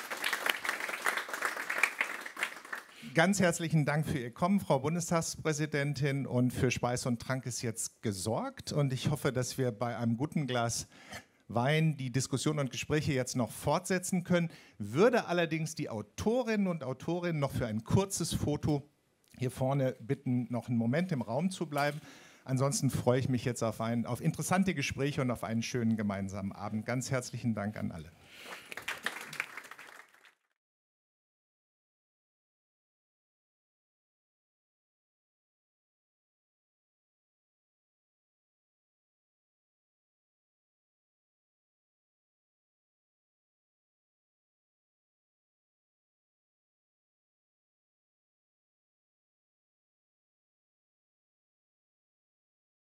Ganz herzlichen Dank für Ihr Kommen, Frau Bundestagspräsidentin, und für Speis und Trank ist jetzt gesorgt und ich hoffe, dass wir bei einem guten Glas Wein die Diskussion und Gespräche jetzt noch fortsetzen können, würde allerdings die Autorinnen und Autoren noch für ein kurzes Foto hier vorne bitten, noch einen Moment im Raum zu bleiben. Ansonsten freue ich mich jetzt auf, ein, auf interessante Gespräche und auf einen schönen gemeinsamen Abend. Ganz herzlichen Dank an alle.